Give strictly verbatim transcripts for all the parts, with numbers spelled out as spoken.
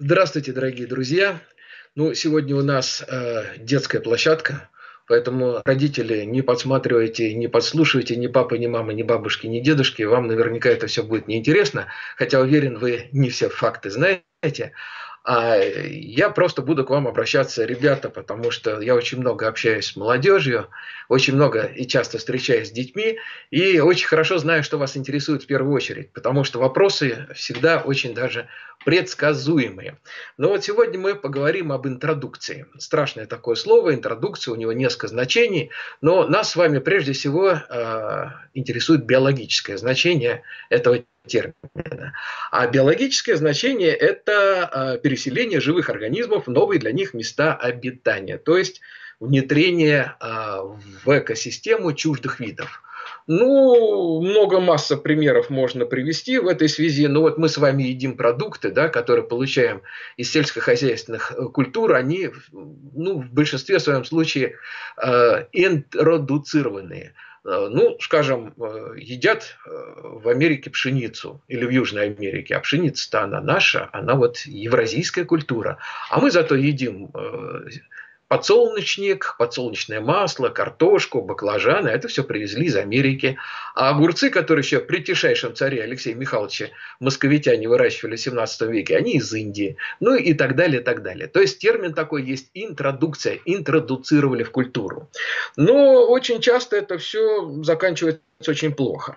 Здравствуйте, дорогие друзья! Ну, сегодня у нас э, детская площадка, поэтому, родители, не подсматривайте, не подслушивайте ни папы, ни мамы, ни бабушки, ни дедушки. Вам наверняка это все будет неинтересно, хотя, уверен, вы не все факты знаете. А я просто буду к вам обращаться, ребята, потому что я очень много общаюсь с молодежью, очень много и часто встречаюсь с детьми, и очень хорошо знаю, что вас интересует в первую очередь, потому что вопросы всегда очень даже предсказуемые. Но вот сегодня мы поговорим об интродукции. Страшное такое слово, интродукция, у него несколько значений, но нас с вами прежде всего э, интересует биологическое значение этого термина. А биологическое значение – это э, переселение живых организмов в новые для них места обитания, то есть внедрение э, в экосистему чуждых видов. Ну, много масса примеров можно привести в этой связи. Но вот мы с вами едим продукты, да, которые получаем из сельскохозяйственных культур, они, ну, в большинстве своем случае э, интродуцированные. Ну, скажем, едят в Америке пшеницу или в Южной Америке, а пшеница-то она наша, она вот евразийская культура. А мы зато едим подсолнечник, подсолнечное масло, картошку, баклажаны. Это все привезли из Америки. А огурцы, которые еще при тишайшем царе Алексее Михайловиче московитяне выращивали в семнадцатом веке, они из Индии. Ну и так далее, и так далее. То есть термин такой есть интродукция, интродуцировали в культуру. Но очень часто это все заканчивается очень плохо.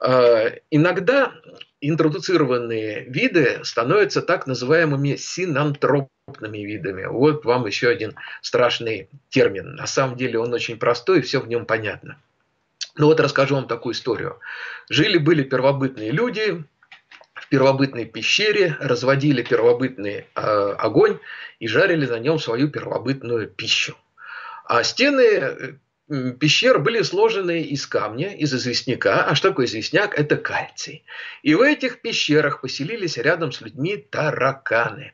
Иногда интродуцированные виды становятся так называемыми синантропными видами. Вот вам еще один страшный термин. На самом деле он очень простой, и все в нем понятно. Ну вот расскажу вам такую историю. Жили-были первобытные люди в первобытной пещере, разводили первобытный э, огонь и жарили на нем свою первобытную пищу. А стены пещер были сложены из камня, из известняка. А что такое известняк? Это кальций. И в этих пещерах поселились рядом с людьми тараканы.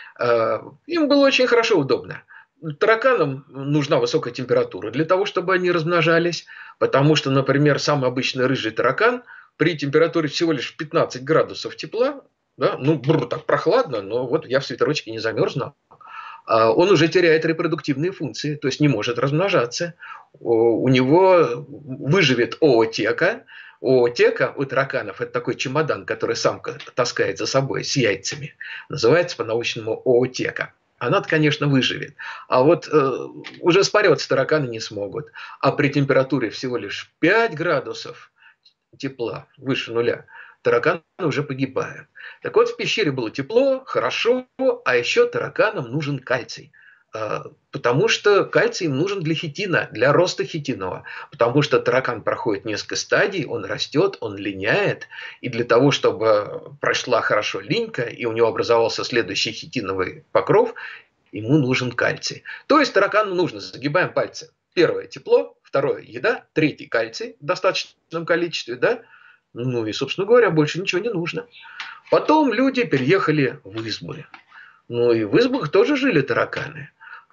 Им было очень хорошо, удобно. Тараканам нужна высокая температура для того, чтобы они размножались. Потому что, например, самый обычный рыжий таракан при температуре всего лишь пятнадцать градусов тепла, да, ну, бррр, так прохладно, но вот я в свитерочке не замерзну, он уже теряет репродуктивные функции, то есть не может размножаться. У него выживет оотека. Оотека у тараканов – это такой чемодан, который самка таскает за собой с яйцами. Называется по-научному оотека. Она-то, конечно, выживет. А вот э, уже спариваться тараканы не смогут. А при температуре всего лишь пять градусов тепла, выше нуля, тараканы уже погибают. Так вот, в пещере было тепло, хорошо, а еще тараканам нужен кальций. Потому что кальций им нужен для хитина, для роста хитинового. Потому что таракан проходит несколько стадий, он растет, он линяет. И для того, чтобы прошла хорошо линька, и у него образовался следующий хитиновый покров, ему нужен кальций. То есть таракану нужно, загибаем пальцы. Первое – тепло, второе – еда, третий – кальций в достаточном количестве, да? Ну и, собственно говоря, больше ничего не нужно. Потом люди переехали в избы. Ну и в избах тоже жили тараканы.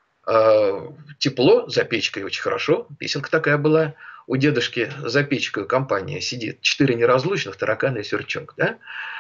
Тепло, за печкой очень хорошо. Песенка такая была. У дедушки за печкой компания сидит. Четыре неразлучных, таракан и сверчок. Да?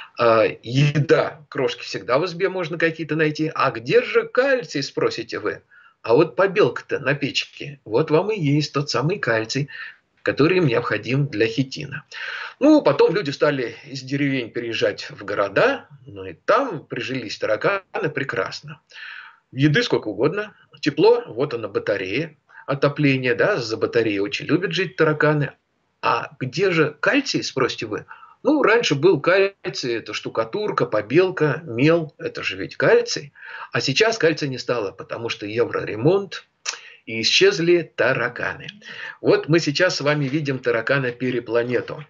Еда, крошки всегда в избе можно какие-то найти. А где же кальций, спросите вы? А вот побелка-то на печке. Вот вам и есть тот самый кальций, который им необходим для хитина. Ну, потом люди стали из деревень переезжать в города, ну и там прижились тараканы прекрасно. Еды сколько угодно, тепло, вот она батарея, отопление, да, за батареей очень любят жить тараканы. А где же кальций, спросите вы? Ну, раньше был кальций, это штукатурка, побелка, мел, это же ведь кальций. А сейчас кальция не стало, потому что евроремонт, и исчезли тараканы. Вот мы сейчас с вами видим таракана-перепланету.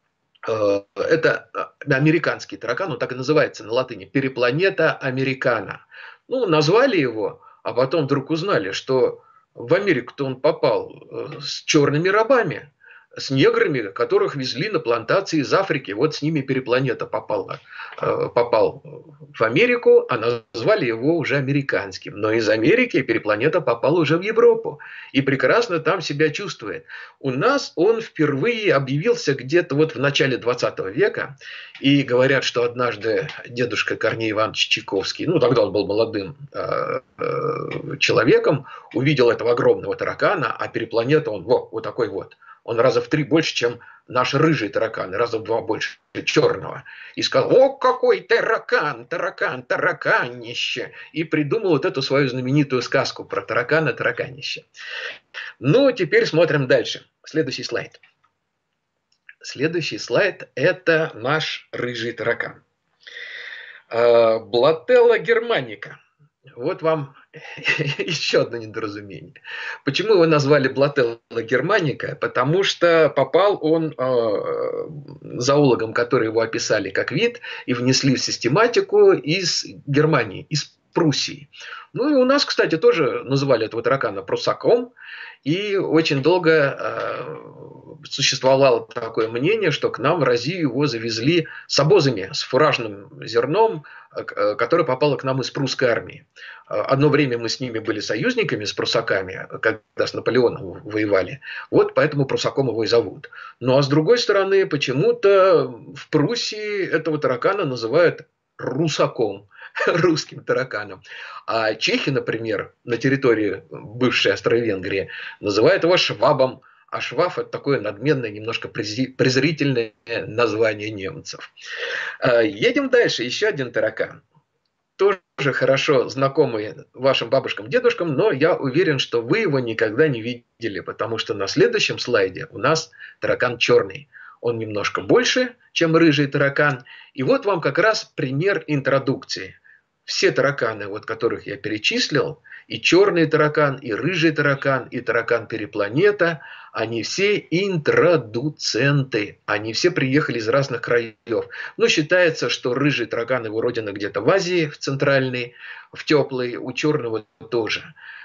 Это американский таракан, он так и называется на латыни, перепланета американа. Ну, назвали его, а потом вдруг узнали, что в Америку-то он попал с черными рабами. с неграми, которых везли на плантации из Африки. Вот с ними перепланета попала, попал в Америку, а назвали его уже американским. Но из Америки перепланета попал уже в Европу и прекрасно там себя чувствует. У нас он впервые объявился где-то вот в начале двадцатого века, и говорят, что однажды дедушка Корней Иванович Чайковский, ну тогда он был молодым э, э, человеком, увидел этого огромного таракана, а перепланета он во, вот такой вот. Он раза в три больше, чем наш рыжий таракан, раза в два больше черного. И сказал: о, какой таракан, таракан, тараканище. И придумал вот эту свою знаменитую сказку про таракана, тараканище. Ну, теперь смотрим дальше. Следующий слайд. Следующий слайд – это наш рыжий таракан. Блателла германика. Вот вам еще одно недоразумение. Почему его назвали Блателла германика? Потому что попал он э, зоологам, которые его описали как вид и внесли в систематику из Германии, из Пруссии. Ну и у нас, кстати, тоже называли этого таракана прусаком. И очень долго э, существовало такое мнение, что к нам в Россию его завезли с обозами, с фуражным зерном, э, которое попало к нам из прусской армии. Одно время мы с ними были союзниками, с прусаками, когда с Наполеоном воевали. Вот поэтому прусаком его и зовут. Ну а с другой стороны, почему-то в Пруссии этого таракана называют русаком, русским тараканом. А чехи, например, на территории бывшей Австро-Венгрии называют его швабом. А шваб – это такое надменное, немножко презрительное название немцев. Едем дальше. Еще один таракан. Тоже хорошо знакомый вашим бабушкам, дедушкам, но я уверен, что вы его никогда не видели, потому что на следующем слайде у нас таракан черный. Он немножко больше, чем рыжий таракан. И вот вам как раз пример интродукции. Все тараканы, вот, которых я перечислил, и черный таракан, и рыжий таракан, и таракан-перепланета, они все интродуценты. Они все приехали из разных краев. Но считается, что рыжий таракан, его родина где-то в Азии, в центральной, в теплой, у черного тоже.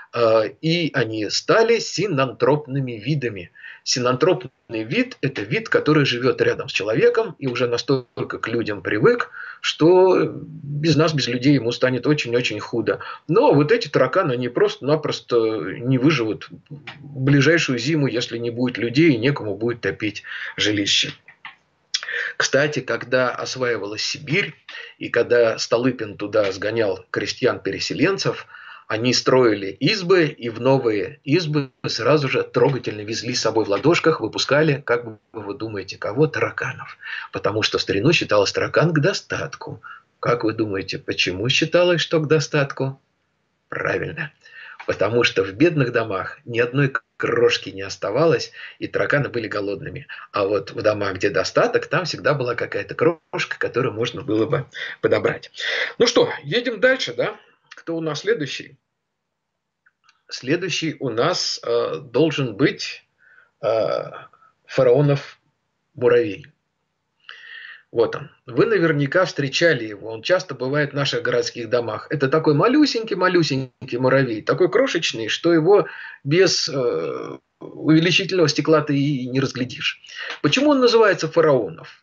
И они стали синантропными видами. Синантропный вид – это вид, который живет рядом с человеком и уже настолько к людям привык, что без нас, без людей ему станет очень-очень худо. Но вот эти тараканы, они просто-напросто не выживут в ближайшую зиму, если не будет людей и некому будет топить жилище. Кстати, когда осваивалась Сибирь, и когда Столыпин туда сгонял крестьян-переселенцев, они строили избы, и в новые избы сразу же трогательно везли с собой в ладошках, выпускали, как вы думаете, кого? Тараканов. Потому что в старину считалось таракан к достатку. Как вы думаете, почему считалось, что к достатку? Правильно. Потому что в бедных домах ни одной крошки не оставалось, и тараканы были голодными. А вот в домах, где достаток, там всегда была какая-то крошка, которую можно было бы подобрать. Ну что, едем дальше, да? Кто у нас следующий? Следующий у нас э, должен быть э, фараонов муравей. Вот он. Вы наверняка встречали его. Он часто бывает в наших городских домах. Это такой малюсенький-малюсенький муравей. Такой крошечный, что его без э, увеличительного стекла ты и не разглядишь. Почему он называется фараонов?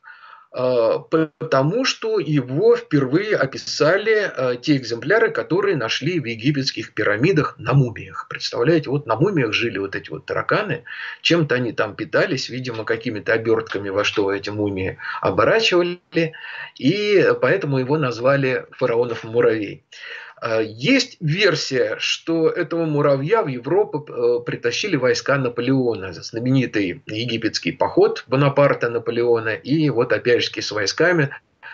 Потому что его впервые описали те экземпляры, которые нашли в египетских пирамидах на мумиях. Представляете, вот на мумиях жили вот эти вот тараканы, чем-то они там питались, видимо, какими-то обертками, во что эти мумии оборачивали, и поэтому его назвали фараонов муравей. Есть версия, что этого муравья в Европу притащили войска Наполеона, знаменитый египетский поход Бонапарта Наполеона, и вот опять же с войсками,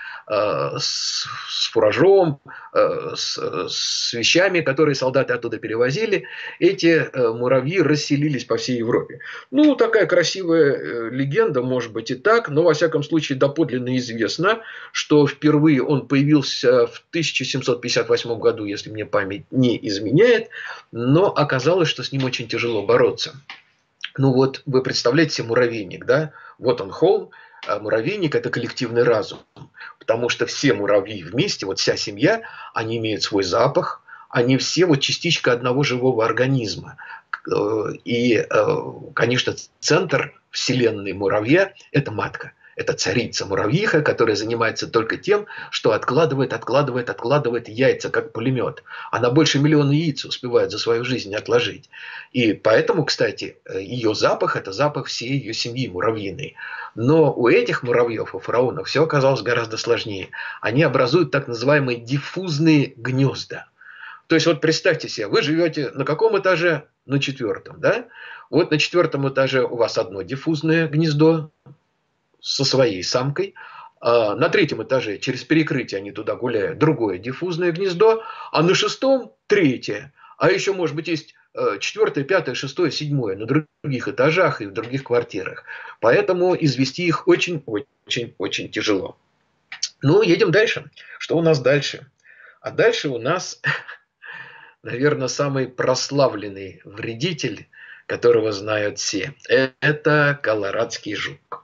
с, с фуражом, с, с вещами, которые солдаты оттуда перевозили, эти муравьи расселились по всей Европе. Ну, такая красивая легенда, может быть и так, но во всяком случае доподлинно известно, что впервые он появился в тысяча семьсот пятьдесят восьмом году, если мне память не изменяет, но оказалось, что с ним очень тяжело бороться. Ну вот, вы представляете себе муравейник, да? Вот он холм, а муравейник – это коллективный разум. Потому что все муравьи вместе, вот вся семья, они имеют свой запах, они все вот частичка одного живого организма. И, конечно, центр вселенной муравья – это матка. Это царица-муравьиха, которая занимается только тем, что откладывает, откладывает, откладывает яйца, как пулемет. Она больше миллиона яиц успевает за свою жизнь отложить. И поэтому, кстати, ее запах – это запах всей ее семьи муравьиной. Но у этих муравьев, у фараонов, все оказалось гораздо сложнее. Они образуют так называемые диффузные гнезда. То есть вот представьте себе, вы живете на каком этаже? На четвертом, да? Вот на четвертом этаже у вас одно диффузное гнездо со своей самкой. А на третьем этаже через перекрытие они туда гуляют, другое диффузное гнездо, а на шестом третье. А еще, может быть, есть четвертое, пятое, шестое, седьмое на других этажах и в других квартирах. Поэтому извести их очень-очень-очень тяжело. Ну, едем дальше. Что у нас дальше? А дальше у нас, наверное, самый прославленный вредитель, которого знают все. Это колорадский жук.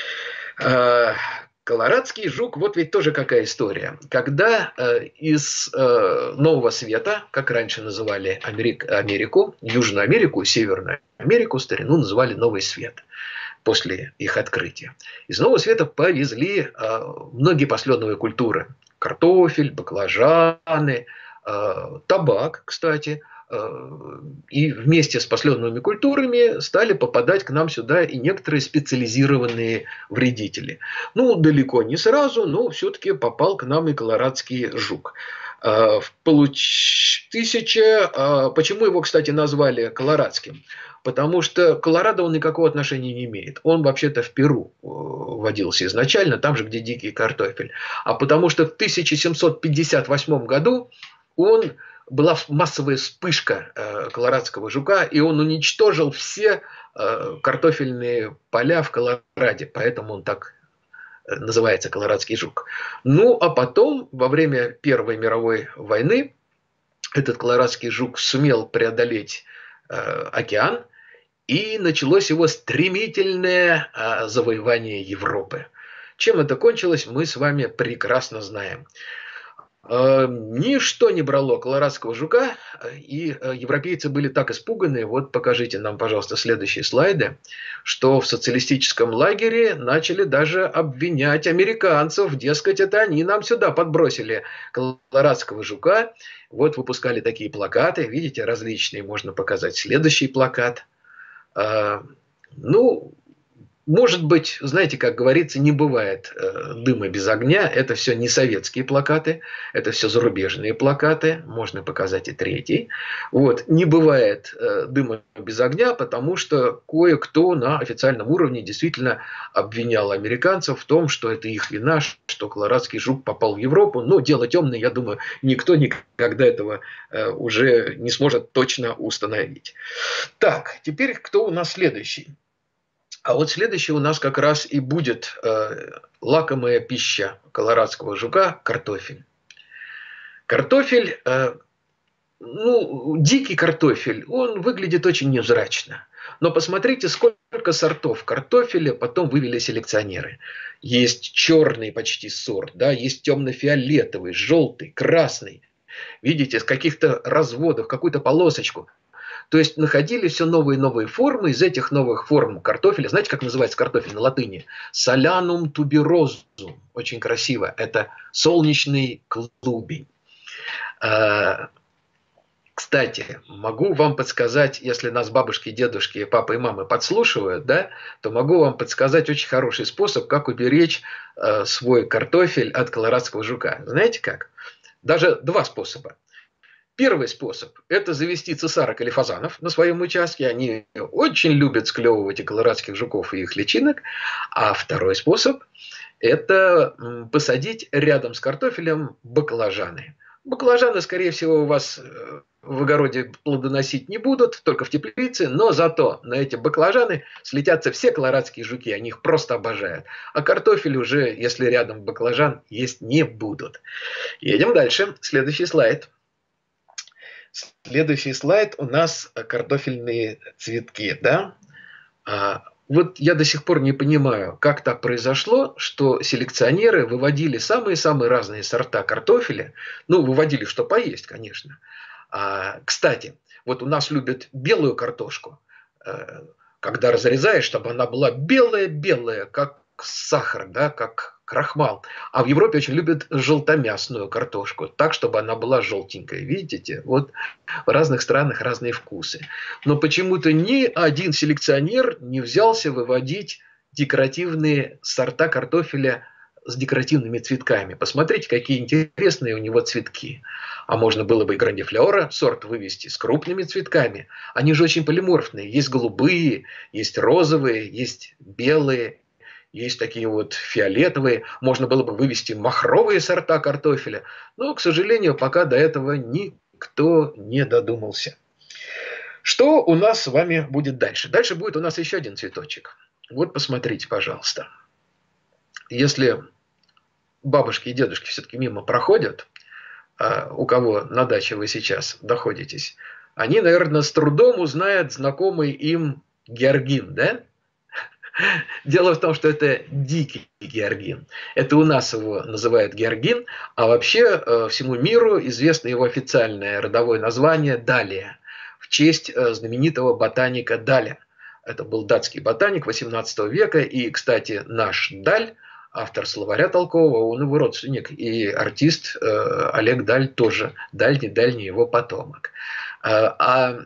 Колорадский жук, вот ведь тоже какая история. Когда э, из э, Нового Света, как раньше называли Америк, Америку, Южную Америку, Северную Америку, старину называли Новый Свет после их открытия. Из Нового Света повезли э, многие посленовые культуры. Картофель, баклажаны, э, табак, кстати. И вместе с посленовыми культурами стали попадать к нам сюда и некоторые специализированные вредители. Ну, далеко не сразу, но все-таки попал к нам и колорадский жук. В получ... тысяча... Почему его, кстати, назвали колорадским? Потому что Колорадо он никакого отношения не имеет. Он вообще-то в Перу водился изначально, там же, где дикий картофель. А потому что в тысяча семьсот пятьдесят восьмом году он... была массовая вспышка э, колорадского жука, и он уничтожил все э, картофельные поля в Колораде, поэтому он так называется колорадский жук. Ну, а потом, во время Первой мировой войны, этот колорадский жук сумел преодолеть э, океан, и началось его стремительное э, завоевание Европы. Чем это кончилось, мы с вами прекрасно знаем. Ничто не брало колорадского жука, и европейцы были так испуганы, вот покажите нам, пожалуйста, следующие слайды, что в социалистическом лагере начали даже обвинять американцев, дескать, это они нам сюда подбросили колорадского жука. Вот выпускали такие плакаты, видите, различные, можно показать следующий плакат. Ну... Может быть, знаете, как говорится, не бывает э, дыма без огня. Это все не советские плакаты, это все зарубежные плакаты. Можно показать и третий. Вот. Не бывает э, дыма без огня, потому что кое-кто на официальном уровне действительно обвинял американцев в том, что это их вина, что колорадский жук попал в Европу. Но дело темное, я думаю, никто никогда этого э, уже не сможет точно установить. Так, теперь кто у нас следующий? А вот следующий у нас как раз и будет э, лакомая пища колорадского жука – картофель. Картофель, э, ну, дикий картофель, он выглядит очень невзрачно. Но посмотрите, сколько сортов картофеля потом вывели селекционеры. Есть черный почти сорт, да, есть темно-фиолетовый, желтый, красный. Видите, с каких-то разводов, какую-то полосочку. То есть находили все новые и новые формы. Из этих новых форм картофеля, знаете, как называется картофель на латыни? Солянум туберозум. Очень красиво. Это солнечный клубень. Кстати, могу вам подсказать, если нас бабушки, дедушки, папа и мама подслушивают, да, то могу вам подсказать очень хороший способ, как уберечь э, свой картофель от колорадского жука. Знаете как? Даже два способа. Первый способ – это завести цесарок или фазанов на своем участке. Они очень любят склевывать и колорадских жуков, и их личинок. А второй способ – это посадить рядом с картофелем баклажаны. Баклажаны, скорее всего, у вас в огороде плодоносить не будут, только в теплице, но зато на эти баклажаны слетятся все колорадские жуки, они их просто обожают. А картофель уже, если рядом баклажан, есть не будут. Едем дальше. Следующий слайд. Следующий слайд у нас картофельные цветки, да? А, вот я до сих пор не понимаю, как так произошло, что селекционеры выводили самые-самые разные сорта картофеля. Ну, выводили, что поесть, конечно. А, кстати, Вот у нас любят белую картошку, когда разрезаешь, чтобы она была белая-белая, как сахар, да, как крахмал. А в Европе очень любят желтомясную картошку, так, чтобы она была желтенькая. Видите? Вот в разных странах разные вкусы. Но почему-то ни один селекционер не взялся выводить декоративные сорта картофеля с декоративными цветками. Посмотрите, какие интересные у него цветки. А можно было бы и грандифлора сорт вывести с крупными цветками. Они же очень полиморфные. Есть голубые, есть розовые, есть белые, есть такие вот фиолетовые. Можно было бы вывести махровые сорта картофеля. Но, к сожалению, пока до этого никто не додумался. Что у нас с вами будет дальше? Дальше будет у нас еще один цветочек. Вот посмотрите, пожалуйста. Если бабушки и дедушки все-таки мимо проходят, у кого на даче вы сейчас находитесь, они, наверное, с трудом узнают знакомый им георгин, да? Дело в том, что это дикий георгин. Это у нас его называют георгин, а вообще всему миру известно его официальное родовое название далия, в честь знаменитого ботаника Даля. Это был датский ботаник восемнадцатого века, и, кстати, наш Даль, автор словаря толкового, он его родственник, и артист э, Олег Даль тоже, дальний-дальний его потомок. А,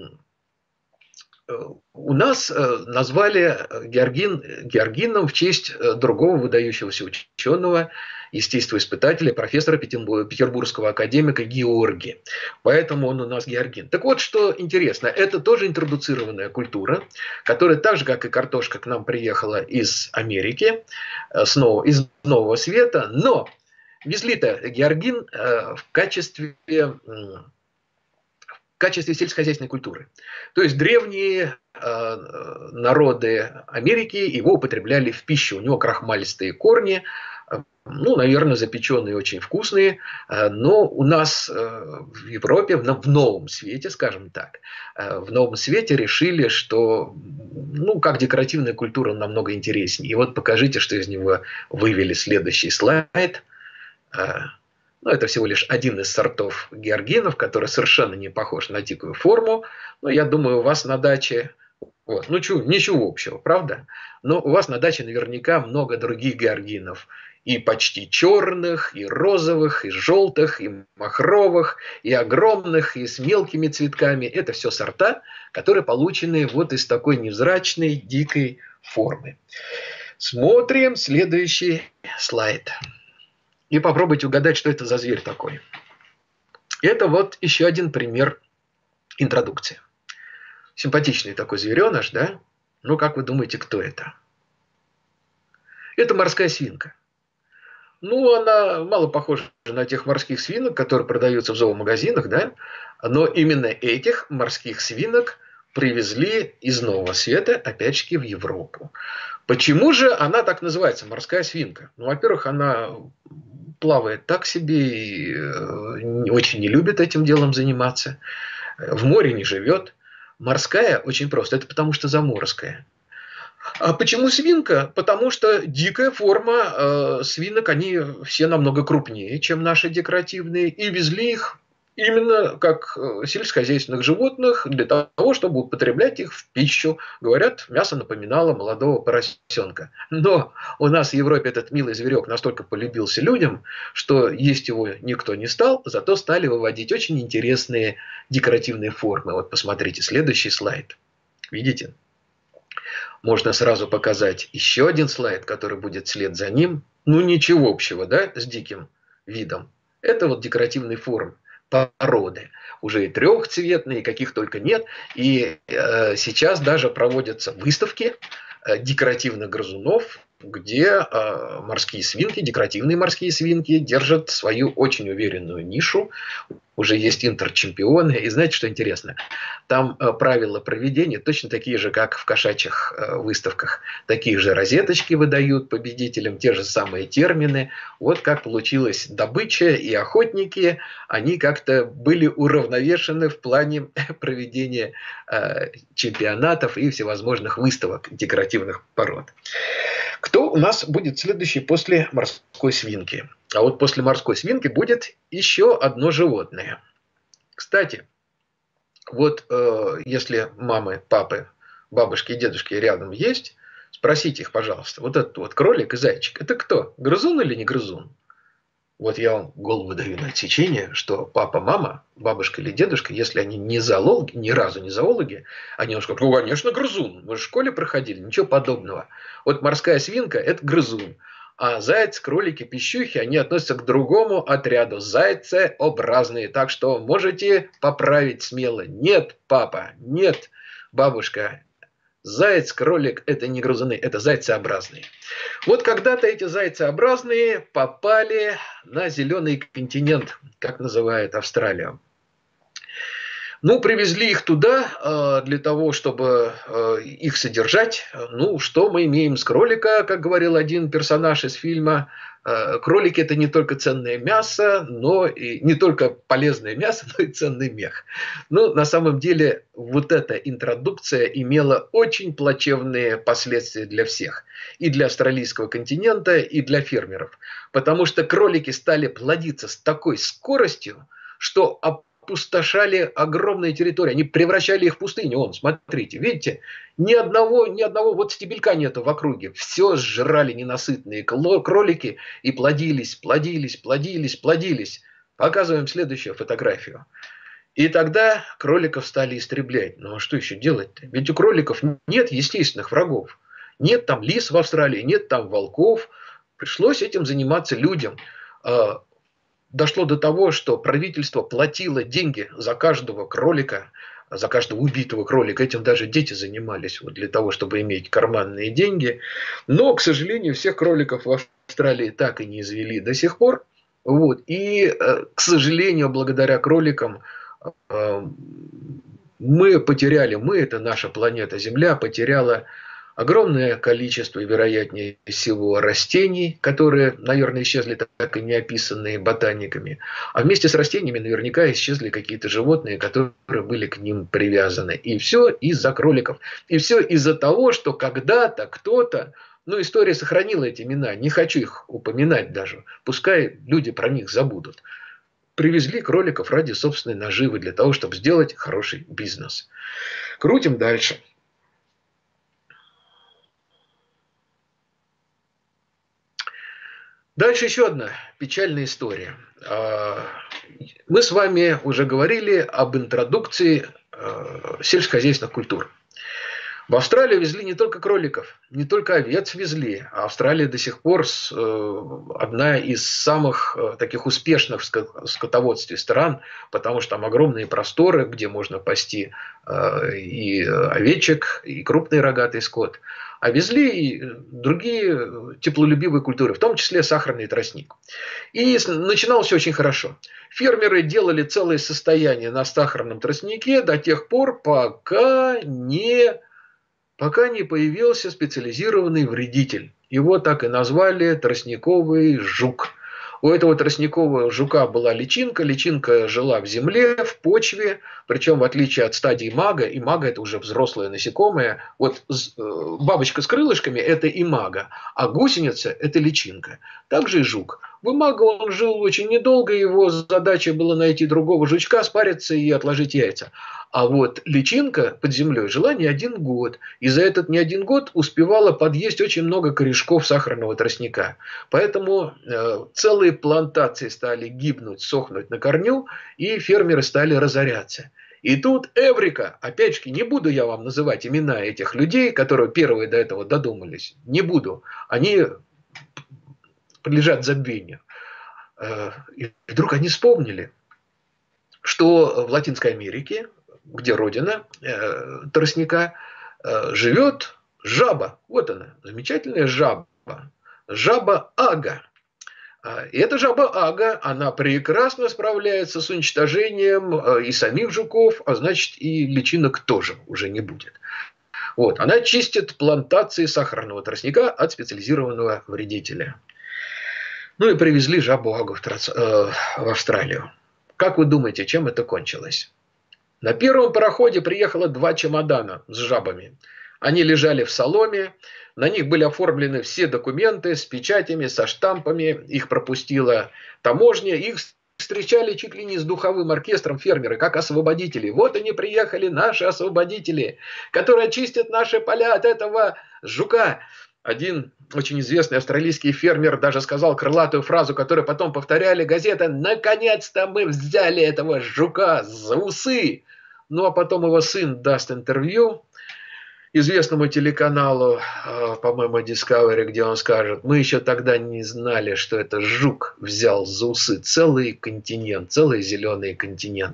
а у нас назвали георгин, георгином в честь другого выдающегося ученого, естествоиспытателя, профессора петербургского академика Георгия. Поэтому он у нас георгин. Так вот, что интересно, это тоже интродуцированная культура, которая так же, как и картошка, к нам приехала из Америки, снова из Нового Света, но везли-то георгин в качестве... в качестве сельскохозяйственной культуры. То есть древние э, народы Америки его употребляли в пищу. У него крахмалистые корни, э, ну, наверное, запеченные очень вкусные, э, но у нас э, в Европе, в, в Новом Свете, скажем так, э, в Новом Свете решили, что, ну, как декоративная культура намного интереснее. И вот покажите, что из него вывели следующий слайд. Э, Ну, это всего лишь один из сортов георгинов, который совершенно не похож на дикую форму. Но я думаю, у вас на даче... Вот, ну, чё, ничего общего, правда? Но у вас на даче наверняка много других георгинов. И почти черных, и розовых, и желтых, и махровых, и огромных, и с мелкими цветками. Это все сорта, которые получены вот из такой невзрачной, дикой формы. Смотрим следующий слайд. И попробуйте угадать, что это за зверь такой. Это вот еще один пример интродукции. Симпатичный такой звереныш, да? Ну, как вы думаете, кто это? Это морская свинка. Ну, она мало похожа на тех морских свинок, которые продаются в зоомагазинах, да? Но именно этих морских свинок привезли из Нового Света, опять-таки, в Европу. Почему же она так называется, морская свинка? Ну, во-первых, она плавает так себе и очень не любит этим делом заниматься. В море не живет. Морская очень просто. Это потому что заморская. А почему свинка? Потому что дикая форма э, свинок, они все намного крупнее, чем наши декоративные. И везли их именно как сельскохозяйственных животных для того, чтобы употреблять их в пищу. Говорят, мясо напоминало молодого поросенка. Но у нас в Европе этот милый зверек настолько полюбился людям, что есть его никто не стал, зато стали выводить очень интересные декоративные формы. Вот посмотрите, следующий слайд. Видите? Можно сразу показать еще один слайд, который будет вслед за ним. Ну, ничего общего, да, с диким видом. Это вот декоративные формы. Породы. Уже и трехцветные, каких только нет. И э, сейчас даже проводятся выставки э, декоративных грызунов, где э, морские свинки, декоративные морские свинки держат свою очень уверенную нишу. Уже есть интерчемпионы. И знаете, что интересно? Там э, правила проведения точно такие же, как в кошачьих э, выставках. Такие же розеточки выдают победителям, те же самые термины. Вот как получилась добыча, и охотники, они как-то были уравновешены в плане проведения э, чемпионатов и всевозможных выставок декоративных пород. Кто у нас будет следующий после морской свинки? А вот после морской свинки будет еще одно животное. Кстати, Вот э, если мамы, папы, бабушки и дедушки рядом есть, спросите их, пожалуйста, вот этот вот кролик и зайчик, это кто? Грызун или не грызун? Вот я вам голову даю на отсечение, что папа, мама, бабушка или дедушка, если они не зоологи, ни разу не зоологи, они вам скажут: ну, конечно, грызун, мы же в школе проходили, ничего подобного. Вот морская свинка – это грызун, а заяц, кролики, пищухи, они относятся к другому отряду, зайцеобразные. Так что можете поправить смело: нет, папа, нет, бабушка, заяц, кролик – это не грызуны, это зайцеобразные. Вот когда-то эти зайцеобразные попали на зеленый континент, как называют Австралию. Ну, привезли их туда для того, чтобы их содержать. Ну, что мы имеем с кролика, как говорил один персонаж из фильма. Кролики – это не только ценное мясо, но и не только полезное мясо, но и ценный мех. Ну, на самом деле, вот эта интродукция имела очень плачевные последствия для всех. И для австралийского континента, и для фермеров. Потому что кролики стали плодиться с такой скоростью, что опустошали огромные территории, они превращали их в пустыню. Вон, смотрите, видите, ни одного, ни одного вот стебелька нету в округе. Все сжирали ненасытные кролики и плодились, плодились, плодились, плодились. Показываем следующую фотографию. И тогда кроликов стали истреблять. Ну а что еще делать-то? Ведь у кроликов нет естественных врагов. Нет там лис в Австралии, нет там волков. Пришлось этим заниматься людям. Дошло до того, что правительство платило деньги за каждого кролика, за каждого убитого кролика. Этим даже дети занимались, вот для того, чтобы иметь карманные деньги. Но, к сожалению, всех кроликов в Австралии так и не извели до сих пор. Вот. И, к сожалению, благодаря кроликам мы потеряли, мы, это наша планета Земля, потеряла огромное количество, вероятнее всего, растений, которые, наверное, исчезли так и не описанные ботаниками. А вместе с растениями наверняка исчезли какие-то животные, которые были к ним привязаны. И все из-за кроликов. И все из-за того, что когда-то кто-то, ну, история сохранила эти имена, не хочу их упоминать даже, пускай люди про них забудут, привезли кроликов ради собственной наживы, для того, чтобы сделать хороший бизнес. Крутим дальше. Дальше еще одна печальная история. Мы с вами уже говорили об интродукции сельскохозяйственных культур. В Австралию везли не только кроликов, не только овец везли. А Австралия до сих пор одна из самых таких успешных в скотоводстве стран, потому что там огромные просторы, где можно пасти и овечек, и крупный рогатый скот. А везли и другие теплолюбивые культуры, в том числе сахарный тростник. И начиналось все очень хорошо. Фермеры делали целое состояние на сахарном тростнике до тех пор, пока не, пока не появился специализированный вредитель. Его так и назвали тростниковый жук. У этого тростникового жука была личинка. Личинка жила в земле, в почве. Причем, в отличие от стадии мага, и мага – это уже взрослое насекомое. Вот бабочка с крылышками – это имага, а гусеница – это личинка. Также и жук. В имаго он жил очень недолго, его задача была найти другого жучка, спариться и отложить яйца. А вот личинка под землей жила не один год. И за этот не один год успевала подъесть очень много корешков сахарного тростника. Поэтому э, целые плантации стали гибнуть, сохнуть на корню, и фермеры стали разоряться. И тут эврика, опять же, не буду я вам называть имена этих людей, которые первые до этого додумались. Не буду. Они подлежат забвению. И вдруг они вспомнили, что в Латинской Америке, где родина э, тростника, э, живет жаба. Вот она, замечательная жаба. Жаба ага. И эта жаба ага, она прекрасно справляется с уничтожением э, и самих жуков, а значит и личинок тоже уже не будет. Вот. Она чистит плантации сахарного тростника от специализированного вредителя. Ну и привезли жабу агу в, транс... э, в Австралию. Как вы думаете, чем это кончилось? На первом пароходе приехало два чемодана с жабами. Они лежали в соломе, на них были оформлены все документы с печатями, со штампами, их пропустила таможня, их встречали чуть ли не с духовым оркестром фермеры, как освободители. Вот они приехали, наши освободители, которые очистят наши поля от этого жука. Один очень известный австралийский фермер даже сказал крылатую фразу, которую потом повторяли газеты: «Наконец-то мы взяли этого жука за усы». Ну, а потом его сын даст интервью известному телеканалу, по-моему, Discovery, где он скажет: мы еще тогда не знали, что это жук взял за усы целый континент, целый зеленый континент.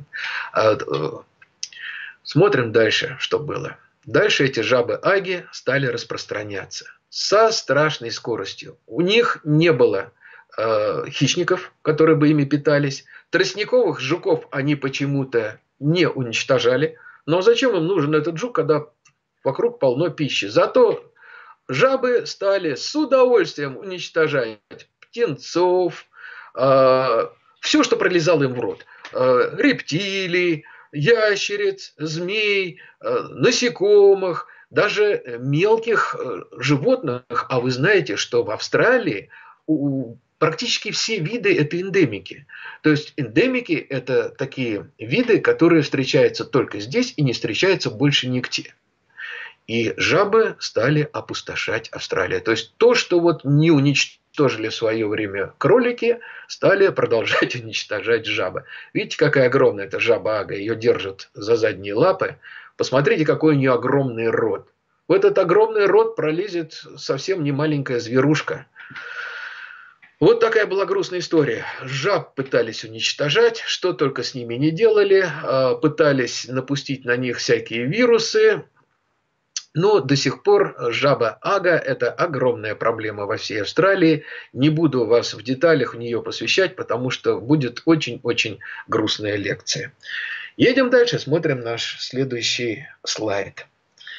Смотрим дальше, что было. Дальше эти жабы-аги стали распространяться со страшной скоростью. У них не было э, хищников, которые бы ими питались. Тростниковых жуков они почему-то не уничтожали. Но зачем им нужен этот жук, когда вокруг полно пищи? Зато жабы стали с удовольствием уничтожать птенцов, э, все, что пролезало им в рот. Э, рептилий, ящериц, змей, э, насекомых, даже мелких животных. А вы знаете, что в Австралии у, практически все виды – это эндемики. То есть эндемики – это такие виды, которые встречаются только здесь и не встречаются больше нигде. И жабы стали опустошать Австралию. То есть то, что вот не уничтожили в свое время кролики, стали продолжать уничтожать жабы. Видите, какая огромная эта жаба-ага, ее держат за задние лапы. Посмотрите, какой у нее огромный рот. В этот огромный рот пролезет совсем не маленькая зверушка. Вот такая была грустная история. Жаб пытались уничтожать, что только с ними не делали. Пытались напустить на них всякие вирусы. Но до сих пор жаба-ага – это огромная проблема во всей Австралии. Не буду вас в деталях в нее посвящать, потому что будет очень-очень грустная лекция. Едем дальше, смотрим наш следующий слайд.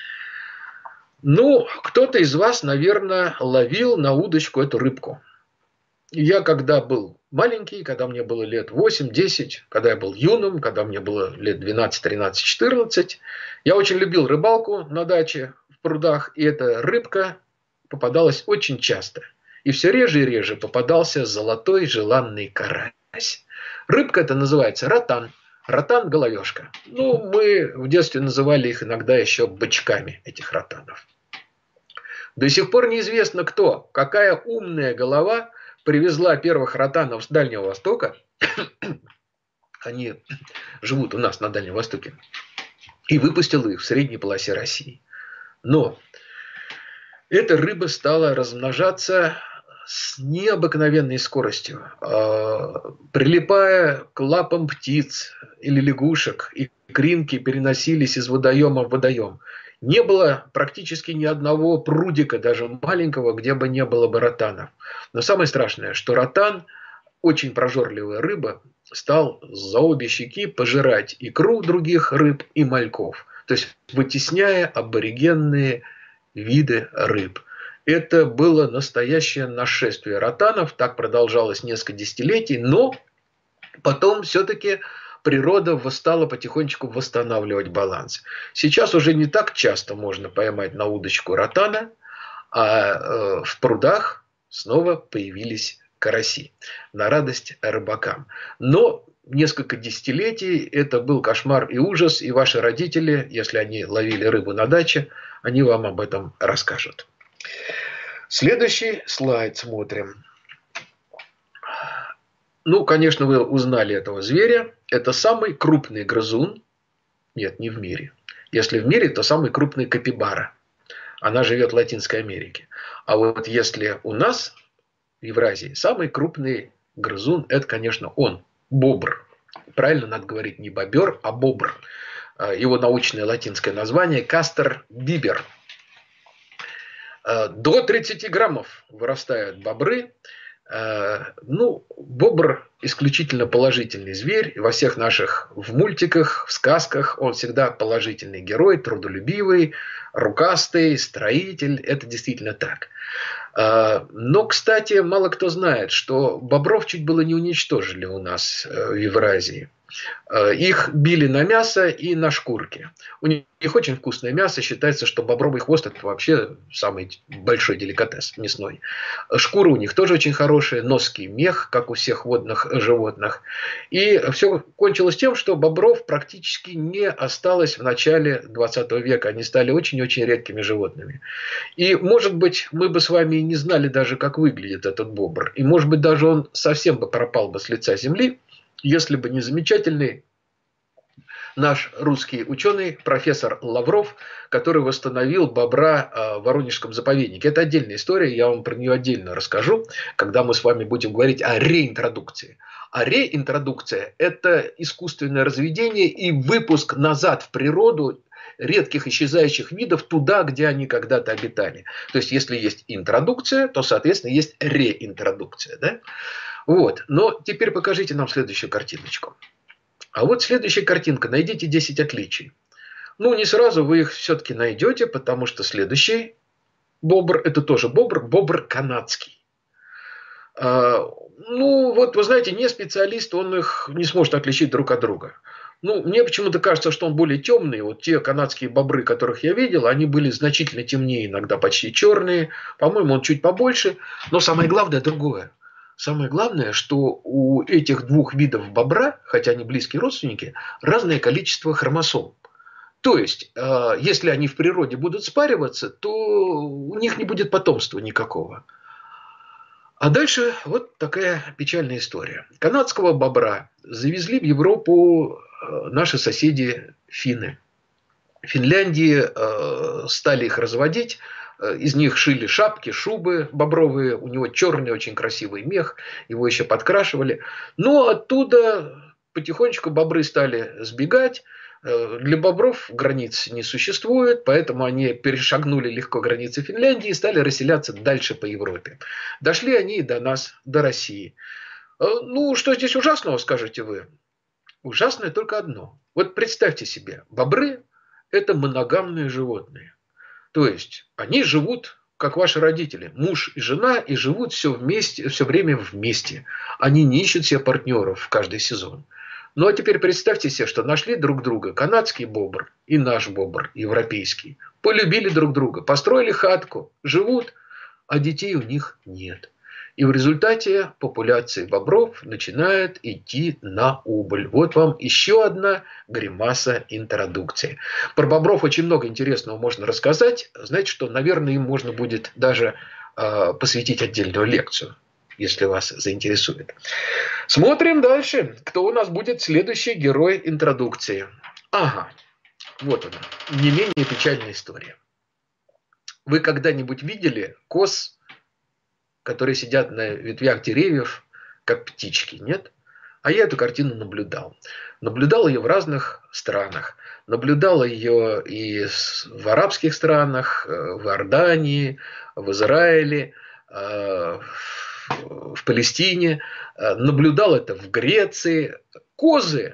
Ну, кто-то из вас, наверное, ловил на удочку эту рыбку. Я когда был маленький, когда мне было лет восемь-десять, когда я был юным, когда мне было лет двенадцать, тринадцать, четырнадцать, я очень любил рыбалку на даче, в прудах, и эта рыбка попадалась очень часто. И все реже и реже попадался золотой желанный карась. Рыбка эта называется ротан. Ротан-головешка. Ну, мы в детстве называли их иногда еще бычками, этих ротанов. До сих пор неизвестно кто, какая умная голова привезла первых ротанов с Дальнего Востока. Они живут у нас на Дальнем Востоке. И выпустила их в средней полосе России. Но эта рыба стала размножаться с необыкновенной скоростью, прилипая к лапам птиц или лягушек, и икринки переносились из водоема в водоем. Не было практически ни одного прудика, даже маленького, где бы не было бы ротанов. Но самое страшное, что ротан, очень прожорливая рыба, стал за обе щеки пожирать икру других рыб и мальков, то есть вытесняя аборигенные виды рыб. Это было настоящее нашествие ротанов, так продолжалось несколько десятилетий, но потом все-таки природа стала потихонечку восстанавливать баланс. Сейчас уже не так часто можно поймать на удочку ротана, а в прудах снова появились караси, на радость рыбакам. Но несколько десятилетий это был кошмар и ужас, и ваши родители, если они ловили рыбу на даче, они вам об этом расскажут. Следующий слайд смотрим. Ну, конечно, вы узнали этого зверя. Это самый крупный грызун. Нет, не в мире. Если в мире, то самый крупный капибара. Она живет в Латинской Америке. А вот если у нас, в Евразии, самый крупный грызун, это, конечно, он, бобр. Правильно надо говорить не бобер, а бобр. Его научное латинское название – кастор бибер. До тридцати граммов вырастают бобры. Ну, бобр исключительно положительный зверь. Во всех наших в мультиках, в сказках он всегда положительный герой, трудолюбивый, рукастый, строитель. Это действительно так. Но, кстати, мало кто знает, что бобров чуть было не уничтожили у нас в Евразии. Их били на мясо и на шкурки. У них очень вкусное мясо. Считается, что бобровый хвост – это вообще самый большой деликатес мясной. Шкура у них тоже очень хорошая, носки, мех, как у всех водных животных. И все кончилось тем, что бобров практически не осталось в начале двадцатого века. Они стали очень-очень редкими животными. И, может быть, мы бы с вами не знали даже, как выглядит этот бобр. И, может быть, даже он совсем бы пропал бы с лица земли, если бы не замечательный наш русский ученый, профессор Лавров, который восстановил бобра в Воронежском заповеднике. Это отдельная история, я вам про нее отдельно расскажу, когда мы с вами будем говорить о реинтродукции. А реинтродукция – это искусственное разведение и выпуск назад в природу редких исчезающих видов туда, где они когда-то обитали. То есть, если есть интродукция, то, соответственно, есть реинтродукция. Да? Вот. Но теперь покажите нам следующую картиночку. А вот следующая картинка. Найдите десять отличий. Ну, не сразу вы их все-таки найдете, потому что следующий бобр, это тоже бобр, бобр канадский. А, ну, вот вы знаете, не специалист, он их не сможет отличить друг от друга. Ну, мне почему-то кажется, что он более темный. Вот те канадские бобры, которых я видел, они были значительно темнее, иногда почти черные. По-моему, он чуть побольше. Но самое главное другое. Самое главное, что у этих двух видов бобра, хотя они близкие родственники, разное количество хромосом. То есть, если они в природе будут спариваться, то у них не будет потомства никакого. А дальше вот такая печальная история. Канадского бобра завезли в Европу наши соседи финны. В Финляндии стали их разводить. Из них шили шапки, шубы бобровые. У него черный очень красивый мех. Его еще подкрашивали. Но оттуда потихонечку бобры стали сбегать. Для бобров границ не существует. Поэтому они перешагнули легко границы Финляндии и стали расселяться дальше по Европе. Дошли они и до нас, до России. Ну, что здесь ужасного, скажете вы? Ужасное только одно. Вот представьте себе. Бобры – это моногамные животные. То есть, они живут, как ваши родители, муж и жена, и живут все вместе, все время вместе. Они не ищут себе партнеров в каждый сезон. Ну, а теперь представьте себе, что нашли друг друга канадский бобр и наш бобр, европейский. Полюбили друг друга, построили хатку, живут, а детей у них нет. И в результате популяция бобров начинает идти на убыль. Вот вам еще одна гримаса интродукции. Про бобров очень много интересного можно рассказать. Знаете, что, наверное, им можно будет даже э, посвятить отдельную лекцию, если вас заинтересует. Смотрим дальше. Кто у нас будет следующий герой интродукции? Ага, вот он. Не менее печальная история. Вы когда-нибудь видели коз, которые сидят на ветвях деревьев, как птички, нет? А я эту картину наблюдал. Наблюдал ее в разных странах. Наблюдал ее и в арабских странах, в Иордании, в Израиле, в Палестине. Наблюдал это в Греции. Козы,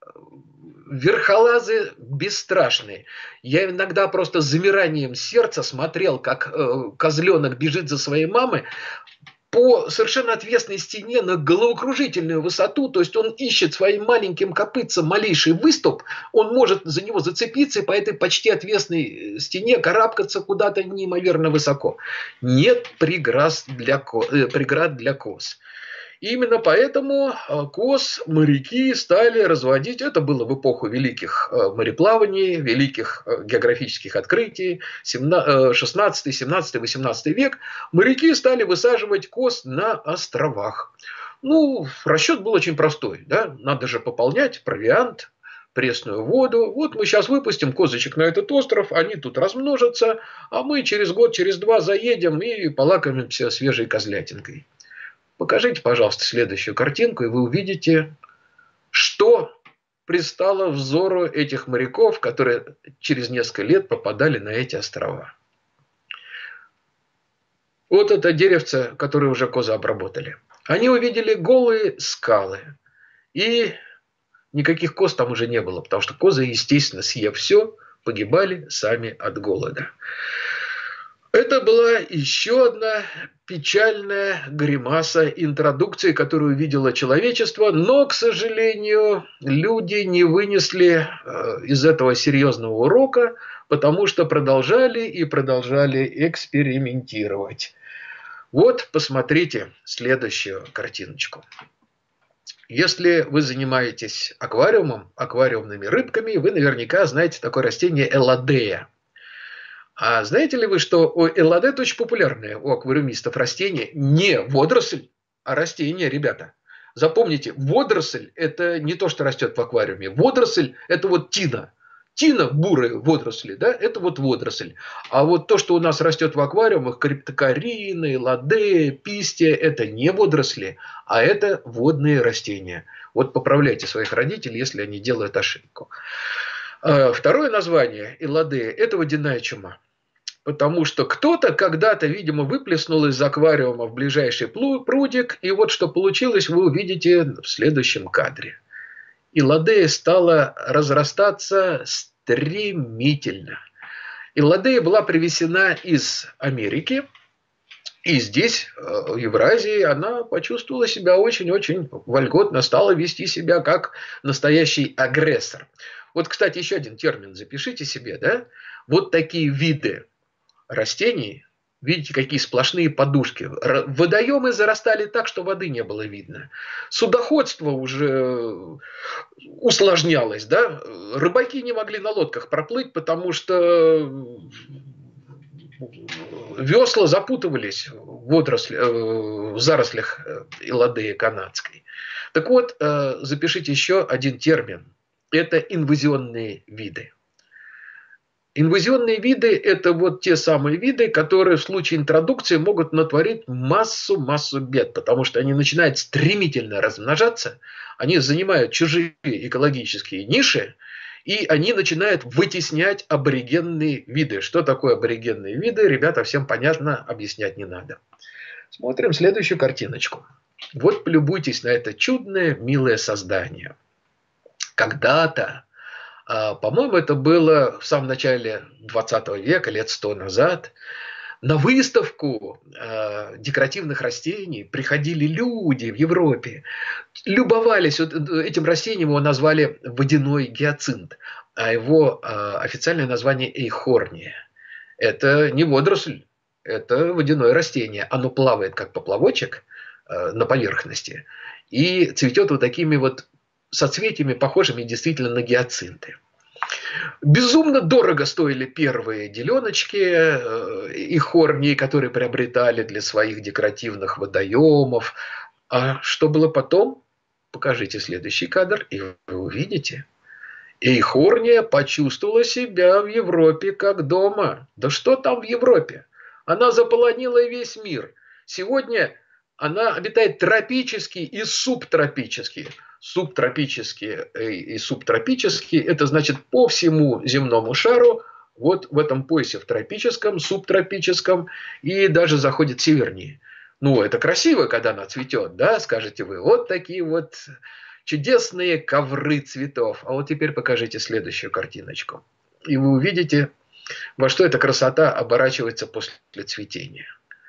верхолазы бесстрашные. Я иногда просто с замиранием сердца смотрел, как э, козленок бежит за своей мамой по совершенно отвесной стене на головокружительную высоту. То есть он ищет своим маленьким копытцем малейший выступ, он может за него зацепиться и по этой почти отвесной стене карабкаться куда-то неимоверно высоко. Нет преград для, ко... э, преград для коз. И именно поэтому коз моряки стали разводить. Это было в эпоху великих мореплаваний, великих географических открытий, шестнадцатый, семнадцатый, восемнадцатый век. Моряки стали высаживать коз на островах. Ну, расчет был очень простой. Да? Надо же пополнять провиант, пресную воду. Вот мы сейчас выпустим козочек на этот остров, они тут размножатся, а мы через год, через два заедем и полакомимся свежей козлятинкой. Покажите, пожалуйста, следующую картинку, и вы увидите, что предстало взору этих моряков, которые через несколько лет попадали на эти острова. Вот это деревце, которое уже козы обработали. Они увидели голые скалы, и никаких коз там уже не было, потому что козы, естественно, съев все, погибали сами от голода. Это была еще одна печальная гримаса интродукции, которую видело человечество, но, к сожалению, люди не вынесли из этого серьезного урока, потому что продолжали и продолжали экспериментировать. Вот, посмотрите следующую картиночку. Если вы занимаетесь аквариумом, аквариумными рыбками, вы наверняка знаете такое растение элладея. А знаете ли вы, что элладея очень популярное у аквариумистов растение, не водоросль, а растение, ребята. Запомните, водоросль – это не то, что растет в аквариуме. Водоросль – это вот тина. Тина, бурые водоросли, да, это вот водоросль. А вот то, что у нас растет в аквариумах, криптокарины, элладея, пистия – это не водоросли, а это водные растения. Вот поправляйте своих родителей, если они делают ошибку. Второе название элладея – это водяная чума. Потому что кто-то когда-то, видимо, выплеснул из аквариума в ближайший прудик, и вот что получилось, вы увидите в следующем кадре. Элладея стала разрастаться стремительно. Элладея была привезена из Америки, и здесь, в Евразии, она почувствовала себя очень-очень вольготно, стала вести себя как настоящий агрессор. Вот, кстати, еще один термин запишите себе, да? Вот такие виды растений, видите, какие сплошные подушки. Водоемы зарастали так, что воды не было видно. Судоходство уже усложнялось, да? Рыбаки не могли на лодках проплыть, потому что весла запутывались в, водоросли, в зарослях элладеи канадской. Так вот, запишите еще один термин. Это инвазионные виды. Инвазионные виды – это вот те самые виды, которые в случае интродукции могут натворить массу-массу бед, потому что они начинают стремительно размножаться, они занимают чужие экологические ниши, и они начинают вытеснять аборигенные виды. Что такое аборигенные виды, ребята, всем понятно, объяснять не надо. Смотрим следующую картиночку. Вот полюбуйтесь на это чудное, милое создание. Когда-то, по-моему, это было в самом начале двадцатого века, лет сто назад, на выставку декоративных растений приходили люди в Европе, любовались вот этим растением, его назвали водяной гиацинт, а его официальное название эйхорния. Это не водоросль, это водяное растение. Оно плавает как поплавочек на поверхности и цветет вот такими вот соцветиями, похожими действительно на гиацинты. Безумно дорого стоили первые деленочки и хорнии, которые приобретали для своих декоративных водоемов. А что было потом? Покажите следующий кадр, и вы увидите. Эйхорния почувствовала себя в Европе как дома. Да что там в Европе? Она заполонила весь мир. Сегодня она обитает тропический и субтропический. Субтропические и субтропические – это значит по всему земному шару, вот в этом поясе в тропическом, субтропическом и даже заходит севернее. Ну, это красиво, когда она цветет, да, скажете вы. Вот такие вот чудесные ковры цветов. А вот теперь покажите следующую картиночку. И вы увидите, во что эта красота оборачивается после цветения.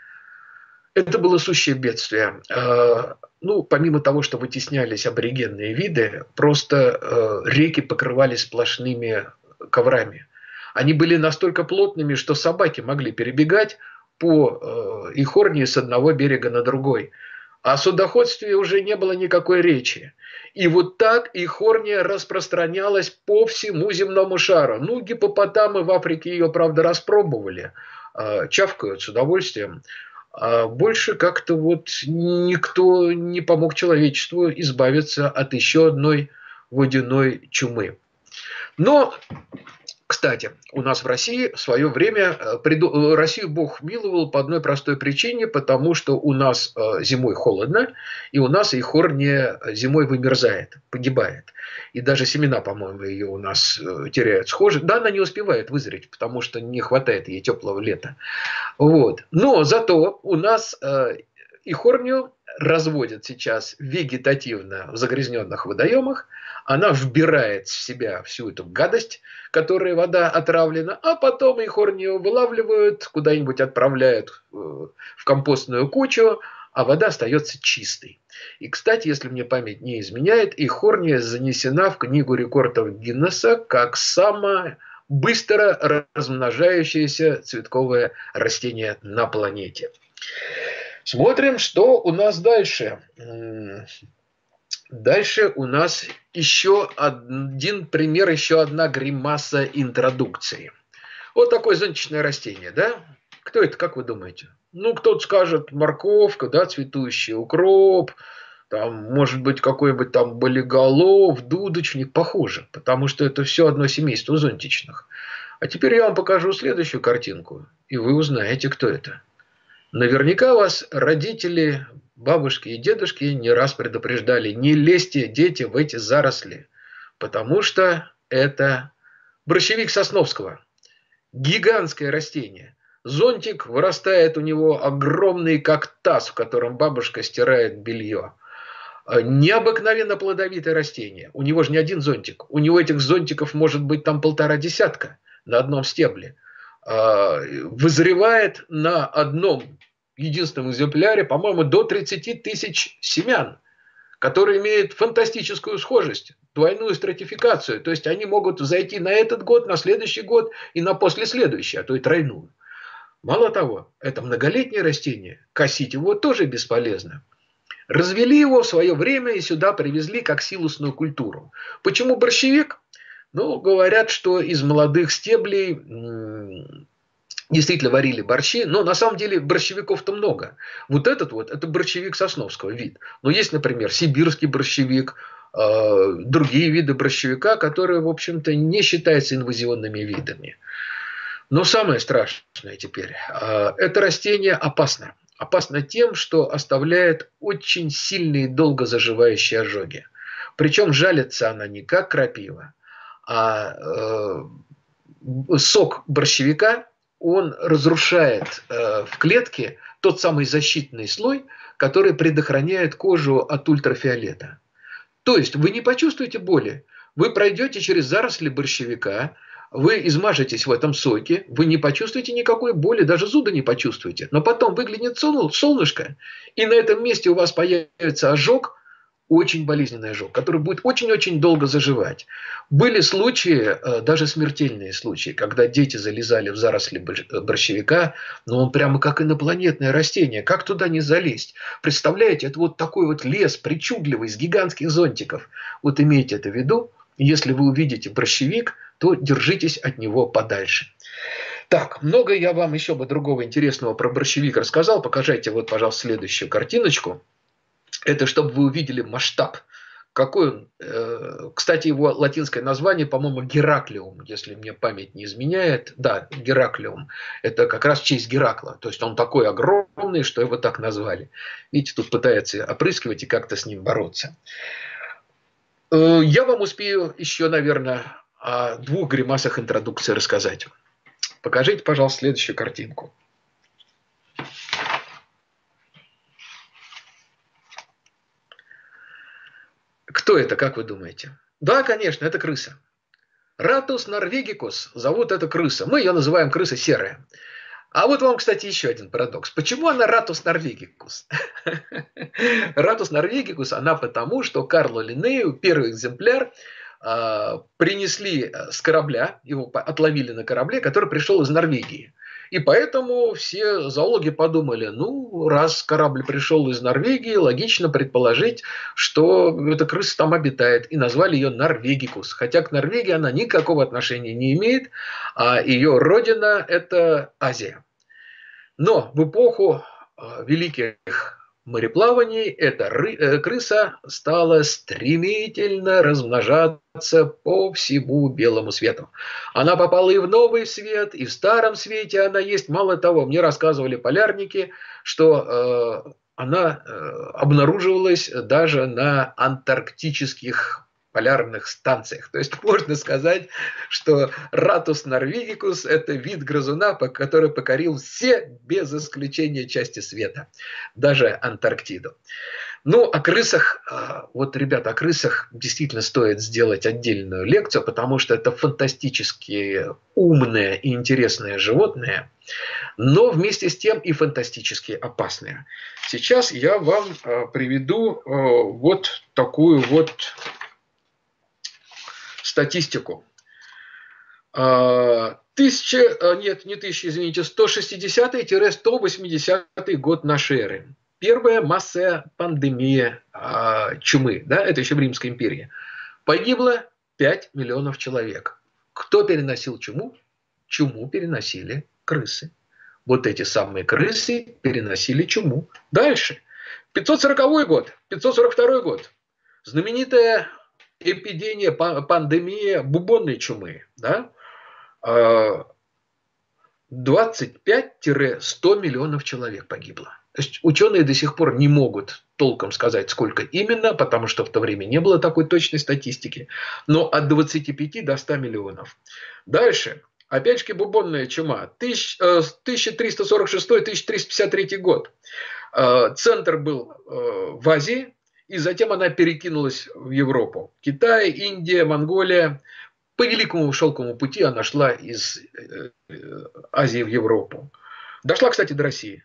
Это было сущее бедствие. Ну, помимо того, что вытеснялись аборигенные виды, просто реки покрывались сплошными коврами. Они были настолько плотными, что собаки могли перебегать по эйхорнии с одного берега на другой. О судоходстве уже не было никакой речи. И вот так эйхорния распространялась по всему земному шару. Ну, гиппопотамы в Африке ее, правда, распробовали, чавкают с удовольствием. А больше как-то вот никто не помог человечеству избавиться от еще одной водяной чумы. Но, кстати, у нас в России в свое время, Россию Бог миловал по одной простой причине, потому что у нас зимой холодно, и у нас эйхорния зимой вымерзает, погибает. И даже семена, по-моему, ее у нас теряют схожи. Да, она не успевает вызреть, потому что не хватает ей теплого лета. Вот. Но зато у нас И хорнию разводят сейчас вегетативно в загрязненных водоемах. Она вбирает в себя всю эту гадость, которой вода отравлена, а потом и хорнию вылавливают, куда-нибудь отправляют в компостную кучу, а вода остается чистой. И, кстати, если мне память не изменяет, и хорния занесена в книгу рекордов Гиннесса как самое быстро размножающееся цветковое растение на планете. Смотрим, что у нас дальше. Дальше у нас еще один пример, еще одна гримаса интродукции. Вот такое зонтичное растение, да? Кто это, как вы думаете? Ну, кто-то скажет морковка, да, цветущий укроп, там, может быть, какой-нибудь там болиголов, дудочник, похоже, потому что это все одно семейство зонтичных. А теперь я вам покажу следующую картинку, и вы узнаете, кто это. Наверняка вас родители, бабушки и дедушки не раз предупреждали: не лезьте, дети, в эти заросли, потому что это борщевик Сосновского. Гигантское растение. Зонтик вырастает у него огромный, как таз, в котором бабушка стирает белье. Необыкновенно плодовитое растение. У него же не один зонтик. У него этих зонтиков может быть там полтора десятка на одном стебле. Вызревает на одном единственном экземпляре, по-моему, до тридцати тысяч семян, которые имеют фантастическую схожесть, двойную стратификацию. То есть они могут взойти на этот год, на следующий год и на послеследующий, а то и тройную. Мало того, это многолетнее растение, косить его тоже бесполезно. Развели его в свое время и сюда привезли как силосную культуру. Почему борщевик? Ну, говорят, что из молодых стеблей действительно варили борщи, но на самом деле борщевиков-то много. Вот этот вот, это борщевик Сосновского вид. Но есть, например, сибирский борщевик, э, другие виды борщевика, которые, в общем-то, не считаются инвазионными видами. Но самое страшное теперь, э, это растение опасно. Опасно тем, что оставляет очень сильные долго заживающие ожоги. Причем жалится она не как крапива, а э, сок борщевика, он разрушает э, в клетке тот самый защитный слой, который предохраняет кожу от ультрафиолета. То есть вы не почувствуете боли, вы пройдете через заросли борщевика, вы измажетесь в этом соке, вы не почувствуете никакой боли, даже зуда не почувствуете. Но потом выглянет солнышко, и на этом месте у вас появится ожог, очень болезненный ожог, который будет очень-очень долго заживать. Были случаи, даже смертельные случаи, когда дети залезали в заросли борщевика, но он прямо как инопланетное растение, как туда не залезть? Представляете, это вот такой вот лес причудливый, с гигантских зонтиков. Вот имейте это в виду, если вы увидите борщевик, то держитесь от него подальше. Так, много я вам еще бы другого интересного про борщевик рассказал. Покажите вот, пожалуйста, следующую картиночку. Это чтобы вы увидели масштаб. Какой он, э, кстати, его латинское название, по-моему, Гераклиум, если мне память не изменяет. Да, Гераклиум. Это как раз в честь Геракла. То есть он такой огромный, что его так назвали. Видите, тут пытаются опрыскивать и как-то с ним бороться. Э, я вам успею еще, наверное, о двух гримасах интродукции рассказать. Покажите, пожалуйста, следующую картинку. Кто это, как вы думаете? Да, конечно, это крыса. Ратус норвегикус зовут эту крысу. Мы ее называем крыса серая. А вот вам, кстати, еще один парадокс. Почему она Ратус норвегикус? Ратус норвегикус, она потому, что Карлу Линнею, первый экземпляр, принесли с корабля, его отловили на корабле, который пришел из Норвегии. И поэтому все зоологи подумали, ну, раз корабль пришел из Норвегии, логично предположить, что эта крыса там обитает. И назвали ее Норвегикус. Хотя к Норвегии она никакого отношения не имеет, а ее родина – это Азия. Но в эпоху великих мореплаваний эта крыса стала стремительно размножаться по всему белому свету. Она попала и в новый свет, и в старом свете она есть. Мало того, мне рассказывали полярники, что э, она э, обнаруживалась даже на антарктических полярных станциях. То есть можно сказать, что Ратус норвегикус – это вид грызуна, который покорил все, без исключения, части света, даже Антарктиду. Ну, о крысах, вот, ребята, о крысах действительно стоит сделать отдельную лекцию, потому что это фантастически умные и интересные животные, но вместе с тем и фантастически опасные. Сейчас я вам приведу вот такую вот статистику. Тысяча, нет, не тысяча, извините, сто шестидесятый - сто восьмидесятый год нашей эры. Первая массовая пандемия э, чумы, да, это еще в Римской империи. Погибло пять миллионов человек. Кто переносил чуму? Чуму переносили крысы. Вот эти самые крысы переносили чуму. Дальше. пятьсот сороковой год, пятьсот сорок второй год. Знаменитая эпидемия, пандемия бубонной чумы, да? двадцать пять - сто миллионов человек погибло. То есть ученые до сих пор не могут толком сказать, сколько именно, потому что в то время не было такой точной статистики, но от двадцати пяти до ста миллионов. Дальше. Опять-таки бубонная чума. тысяча триста сорок шестой - тысяча триста пятьдесят третий год. Центр был в Азии, и затем она перекинулась в Европу. Китай, Индия, Монголия. По Великому Шелковому пути она шла из Азии в Европу. Дошла, кстати, до России.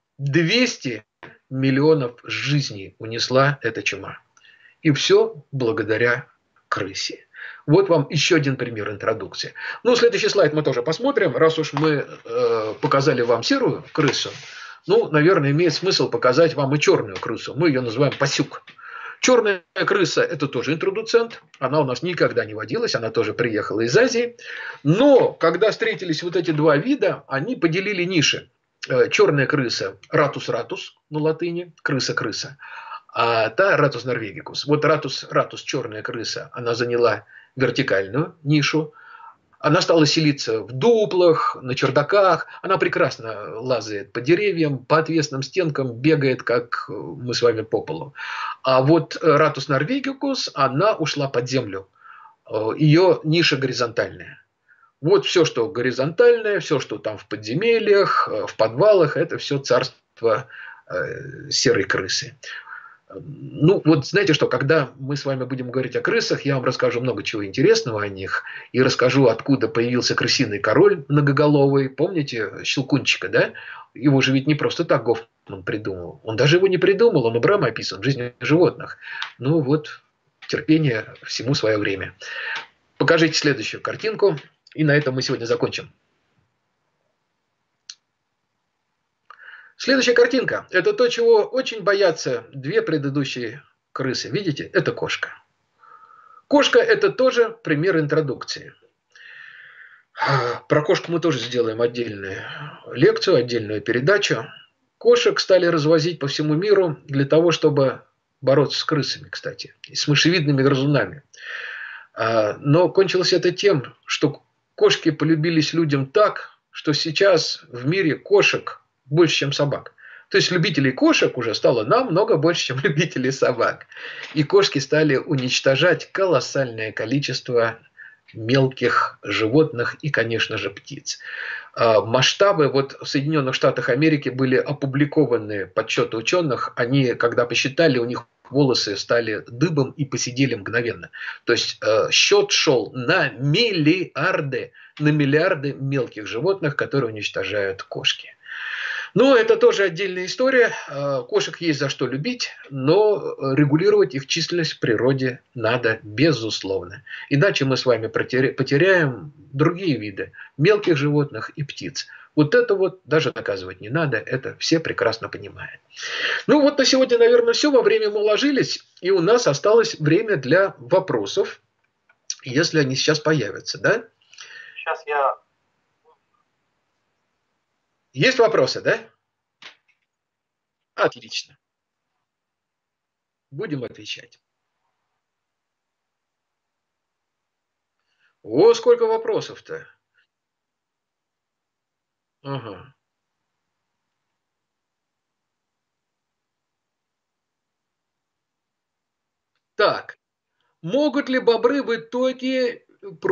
двести миллионов жизней унесла эта чума. И все благодаря крысе. Вот вам еще один пример интродукции. Ну, следующий слайд мы тоже посмотрим. Раз уж мы э, показали вам серую крысу, ну, наверное, имеет смысл показать вам и черную крысу. Мы ее называем пасюк. Черная крыса – это тоже интродуцент. Она у нас никогда не водилась, она тоже приехала из Азии. Но когда встретились вот эти два вида, они поделили ниши. Черная крыса – ратус-ратус на латыни, крыса-крыса. А та ратус норвегикус. Вот ратус, ратус, черная крыса, она заняла вертикальную нишу. Она стала селиться в дуплах, на чердаках. Она прекрасно лазает по деревьям, по отвесным стенкам, бегает, как мы с вами по полу. А вот ратус норвегикус, она ушла под землю. Ее ниша горизонтальная. Вот все, что горизонтальное, все, что там в подземельях, в подвалах, это все царство серой крысы. Ну, вот знаете что, когда мы с вами будем говорить о крысах, я вам расскажу много чего интересного о них. И расскажу, откуда появился крысиный король многоголовый. Помните Щелкунчика, да? Его же ведь не просто так Гофман придумал. Он даже его не придумал, он у Брама описан в «Жизни животных». Ну вот, терпение, всему свое время. Покажите следующую картинку. И на этом мы сегодня закончим. Следующая картинка. Это то, чего очень боятся две предыдущие крысы. Видите? Это кошка. Кошка – это тоже пример интродукции. Про кошку мы тоже сделаем отдельную лекцию, отдельную передачу. Кошек стали развозить по всему миру для того, чтобы бороться с крысами, кстати, и с мышевидными грызунами. Но кончилось это тем, что кошки полюбились людям так, что сейчас в мире кошек больше, чем собак. То есть любителей кошек уже стало намного больше, чем любителей собак. И кошки стали уничтожать колоссальное количество мелких животных и, конечно же, птиц. Масштабы вот в Соединенных Штатах Америки были опубликованы подсчеты ученых. Они, когда посчитали, у них волосы стали дыбом и посидели мгновенно. То есть э, счет шел на миллиарды, на миллиарды мелких животных, которые уничтожают кошки. Но это тоже отдельная история. Кошек есть за что любить, но регулировать их численность в природе надо безусловно. Иначе мы с вами потеряем другие виды мелких животных и птиц. Вот это вот даже доказывать не надо, это все прекрасно понимают. Ну вот на сегодня, наверное, все. Во время мы уложились, и у нас осталось время для вопросов, если они сейчас появятся, да? Сейчас я... Есть вопросы, да? Отлично. Будем отвечать. О, сколько вопросов-то. Ага. Так, Могут ли бобры в итоге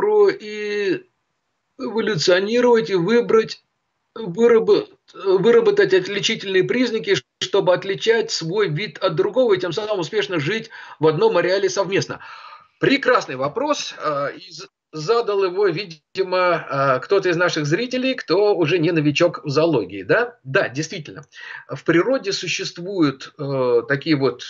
проэволюционировать и выбрать, выработать, выработать отличительные признаки, чтобы отличать свой вид от другого и тем самым успешно жить в одном ареале совместно? Прекрасный вопрос. Задал его, видимо, кто-то из наших зрителей, кто уже не новичок в зоологии. Да, да, действительно. В природе существуют такие вот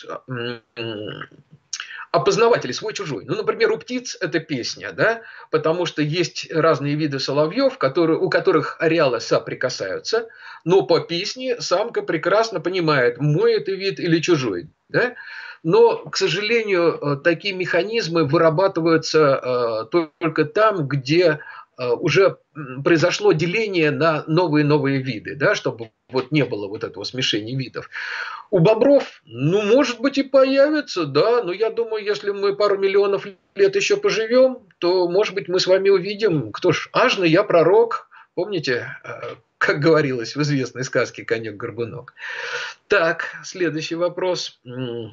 опознаватели свой-чужой. Ну, например, у птиц это песня, да, потому что есть разные виды соловьев, которые, у которых ареалы соприкасаются, но по песне самка прекрасно понимает, мой это вид или чужой, да. Но, к сожалению, такие механизмы вырабатываются только там, где уже произошло деление на новые-новые виды, да, чтобы вот не было вот этого смешения видов. У бобров, ну, может быть, и появится, да, но я думаю, если мы пару миллионов лет еще поживем, то, может быть, мы с вами увидим, кто ж, ажно я пророк, помните, как говорилось в известной сказке «Конек-горбунок». Так, следующий вопрос.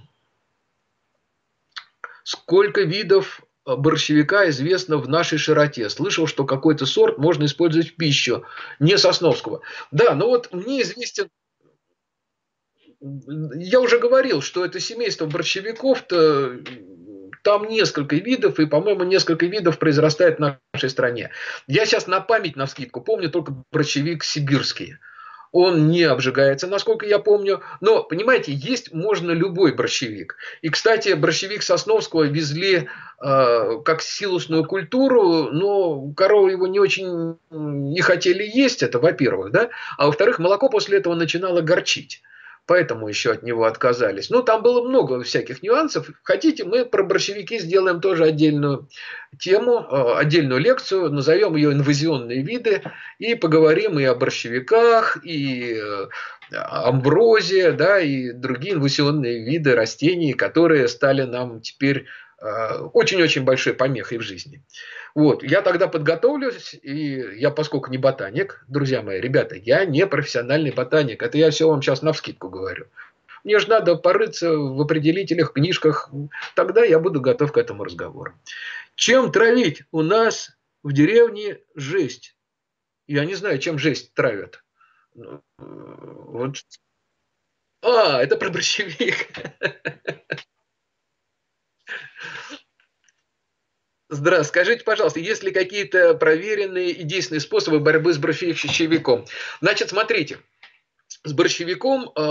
Сколько видов борщевика известно в нашей широте? Слышал, что какой-то сорт можно использовать в пищу, не Сосновского. Да, но вот мне известен... Я уже говорил, что это семейство борщевиков-то, там несколько видов, и, по-моему, несколько видов произрастает в нашей стране. Я сейчас на память, навскидку, помню только борщевик сибирский. Он не обжигается, насколько я помню. Но, понимаете, есть можно любой борщевик. И, кстати, борщевик Сосновского везли э, как силосную культуру, но коровы его не очень не хотели есть, это во-первых, да? А во-вторых, молоко после этого начинало горчить. Поэтому еще от него отказались. Ну, там было много всяких нюансов. Хотите, мы про борщевики сделаем тоже отдельную тему, отдельную лекцию, назовем ее «Инвазионные виды», и поговорим и о борщевиках, и амброзии, да, и другие инвазионные виды растений, которые стали нам теперь очень-очень большой помехой в жизни. Вот, я тогда подготовлюсь, и я, поскольку не ботаник, друзья мои, ребята, я не профессиональный ботаник, это я все вам сейчас навскидку говорю. Мне же надо порыться в определителях, книжках, тогда я буду готов к этому разговору. Чем травить? У нас в деревне жесть. Я не знаю, чем жесть травят. Вот. А, это про борщевик. Здравствуйте. Скажите, пожалуйста, есть ли какие-то проверенные и действенные способы борьбы с борщевиком? Значит, смотрите, с борщевиком э,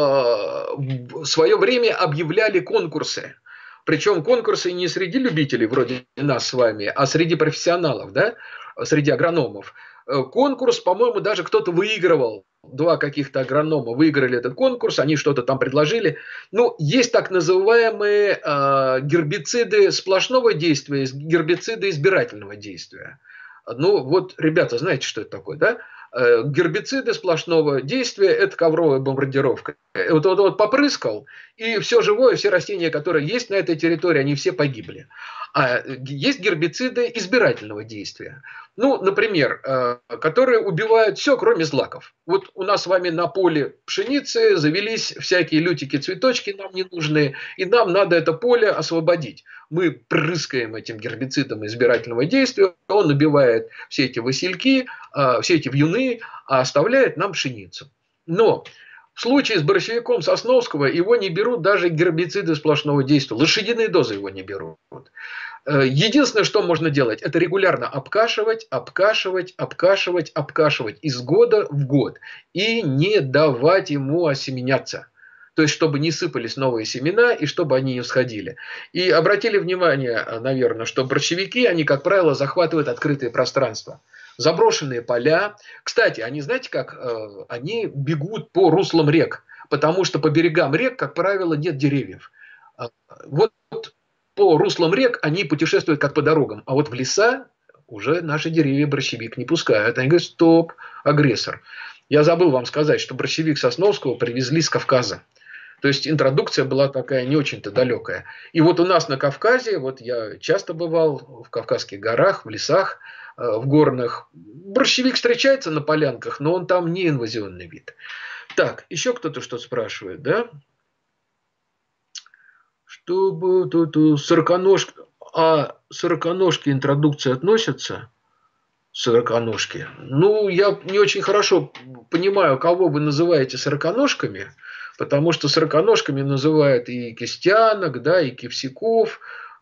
в свое время объявляли конкурсы. Причем конкурсы не среди любителей, вроде нас с вами, а среди профессионалов, да, среди агрономов. Конкурс, по-моему, даже кто-то выигрывал. Два каких-то агронома выиграли этот конкурс, они что-то там предложили. Ну, есть так называемые э, гербициды сплошного действия, гербициды избирательного действия. Ну, вот, ребята, знаете, что это такое, да? Э, гербициды сплошного действия – это ковровая бомбардировка. Вот, вот, вот попрыскал, и все живое, все растения, которые есть на этой территории, они все погибли. А есть гербициды избирательного действия. Ну, например, э, которые убивают все, кроме злаков. Вот у нас с вами на поле пшеницы завелись всякие лютики-цветочки нам не нужные, и нам надо это поле освободить. Мы прыскаем этим гербицидом избирательного действия, он убивает все эти васильки, э, все эти вьюны, а оставляет нам пшеницу. Но в случае с борщевиком Сосновского его не берут даже гербициды сплошного действия. Лошадиные дозы его не берут. Единственное, что можно делать, это регулярно обкашивать, обкашивать, обкашивать, обкашивать из года в год. И не давать ему осеменяться. То есть, чтобы не сыпались новые семена и чтобы они не всходили. И обратили внимание, наверное, что борщевики, они, как правило, захватывают открытые пространства. Заброшенные поля. Кстати, они, знаете как, они бегут по руслам рек, потому что по берегам рек, как правило, нет деревьев. Вот по руслам рек они путешествуют как по дорогам, а вот в леса уже наши деревья борщевик не пускают. Они говорят, стоп, агрессор. Я забыл вам сказать, что борщевик Сосновского привезли с Кавказа. То есть интродукция была такая не очень-то далекая. И вот у нас на Кавказе, вот я часто бывал в Кавказских горах, в лесах, в горных. Борщевик встречается на полянках, но он там не инвазионный вид. Так, еще кто-то что спрашивает, да? Чтобы тут сороконожка... А сороконожки интродукции относятся? Сороконожки. Ну, я не очень хорошо понимаю, кого вы называете сороконожками, потому что сороконожками называют и Кистянок, да, и Кивсяков.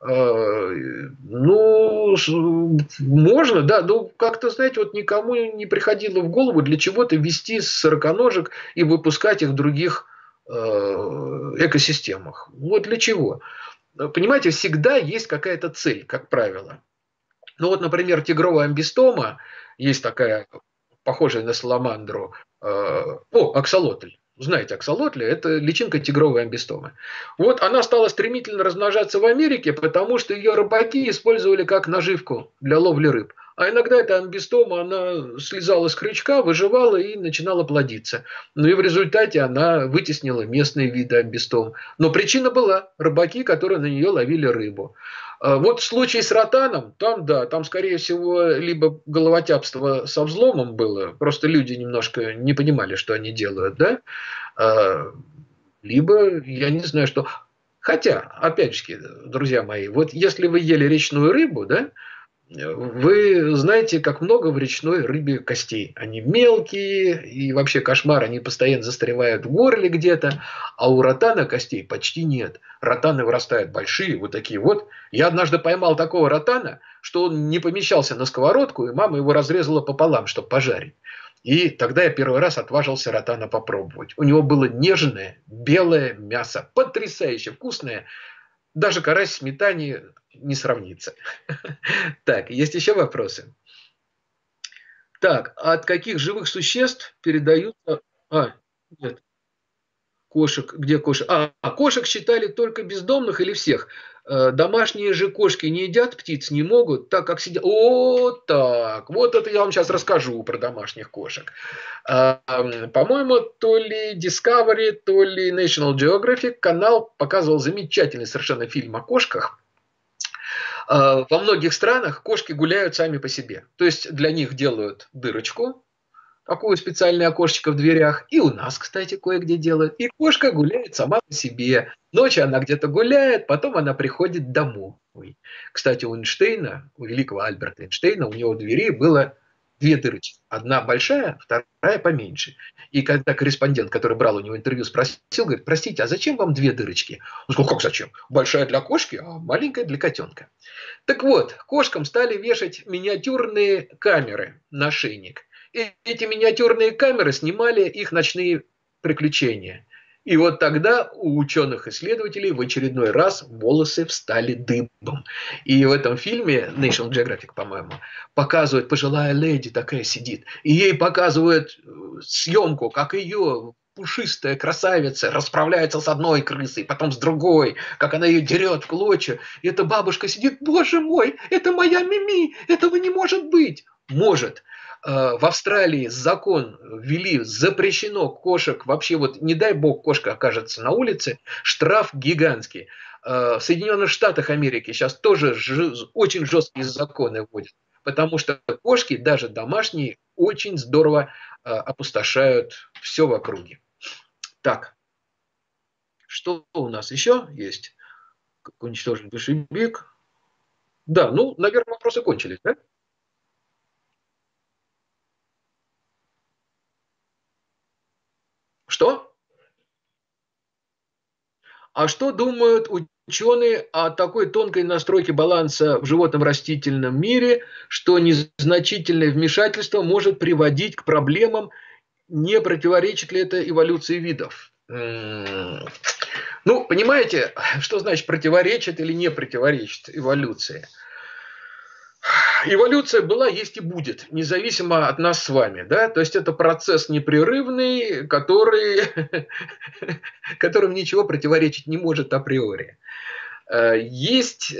Ну, можно, да, но как-то, знаете, вот никому не приходило в голову для чего-то вести сороконожек и выпускать их в других экосистемах. Вот для чего? Понимаете, всегда есть какая-то цель, как правило. Ну вот, например, тигровая амбистома, есть такая, похожая на саламандру, э, о, аксолотль. Знаете, аксолотль – это личинка тигровой амбистомы. Вот она стала стремительно размножаться в Америке, потому что ее рыбаки использовали как наживку для ловли рыб. А иногда эта амбистома, она слезала с крючка, выживала и начинала плодиться. Ну и в результате она вытеснила местные виды амбистом. Но причина была – рыбаки, которые на нее ловили рыбу. Вот в случае с ротаном, там, да, там, скорее всего, либо головотяпство со взломом было, просто люди немножко не понимали, что они делают, да, либо, я не знаю, что... Хотя, опять же, друзья мои, вот если вы ели речную рыбу, да, вы знаете, как много в речной рыбе костей. Они мелкие, и вообще кошмар, они постоянно застревают в горле где-то, а у ротана костей почти нет. Ротаны вырастают большие, вот такие вот. Я однажды поймал такого ротана, что он не помещался на сковородку, и мама его разрезала пополам, чтобы пожарить. И тогда я первый раз отважился ротана попробовать. У него было нежное, белое мясо, потрясающе вкусное. Даже карась в сметане не сравнится. Так, есть еще вопросы? Так, от каких живых существ передаются... А, нет. Кошек, где кошек? А, кошек считали только бездомных или всех? Домашние же кошки не едят птиц, не могут, так как сидят... О, так, вот это я вам сейчас расскажу про домашних кошек. По-моему, то ли Discovery, то ли National Geographic канал показывал замечательный совершенно фильм о кошках. Во многих странах кошки гуляют сами по себе. То есть для них делают дырочку, такое специальное окошечко в дверях. И у нас, кстати, кое-где делают. И кошка гуляет сама по себе. Ночью она где-то гуляет, потом она приходит домой. Кстати, у Эйнштейна, у великого Альберта Эйнштейна, у него в двери было две дырочки. Одна большая, вторая поменьше. И когда корреспондент, который брал у него интервью, спросил, говорит, простите, а зачем вам две дырочки? Он сказал, как зачем? Большая для кошки, а маленькая для котенка. Так вот, кошкам стали вешать миниатюрные камеры на шейник. И эти миниатюрные камеры снимали их ночные приключения. И вот тогда у ученых-исследователей в очередной раз волосы встали дыбом. И в этом фильме, National Geographic, по-моему, показывают, пожилая леди такая сидит. И ей показывают съемку, как ее пушистая красавица расправляется с одной крысой, потом с другой, как она ее дерет в клочья. И эта бабушка сидит, боже мой, это моя Мими, этого не может быть. Может. В Австралии закон ввели, запрещено кошек, вообще вот не дай бог кошка окажется на улице, штраф гигантский. В Соединенных Штатах Америки сейчас тоже очень жесткие законы вводят, потому что кошки, даже домашние, очень здорово опустошают все в округе. Так, что у нас еще есть? Как уничтожить душебег? Да, ну, наверное, вопросы кончились, да? Что? А что думают ученые о такой тонкой настройке баланса в животном растительном мире, что незначительное вмешательство может приводить к проблемам, не противоречит ли это эволюции видов? Ну, понимаете, что значит противоречит или не противоречит эволюции? Эволюция была, есть и будет, независимо от нас с вами. Да? То есть это процесс непрерывный, который, которым ничего противоречить не может априори. Есть,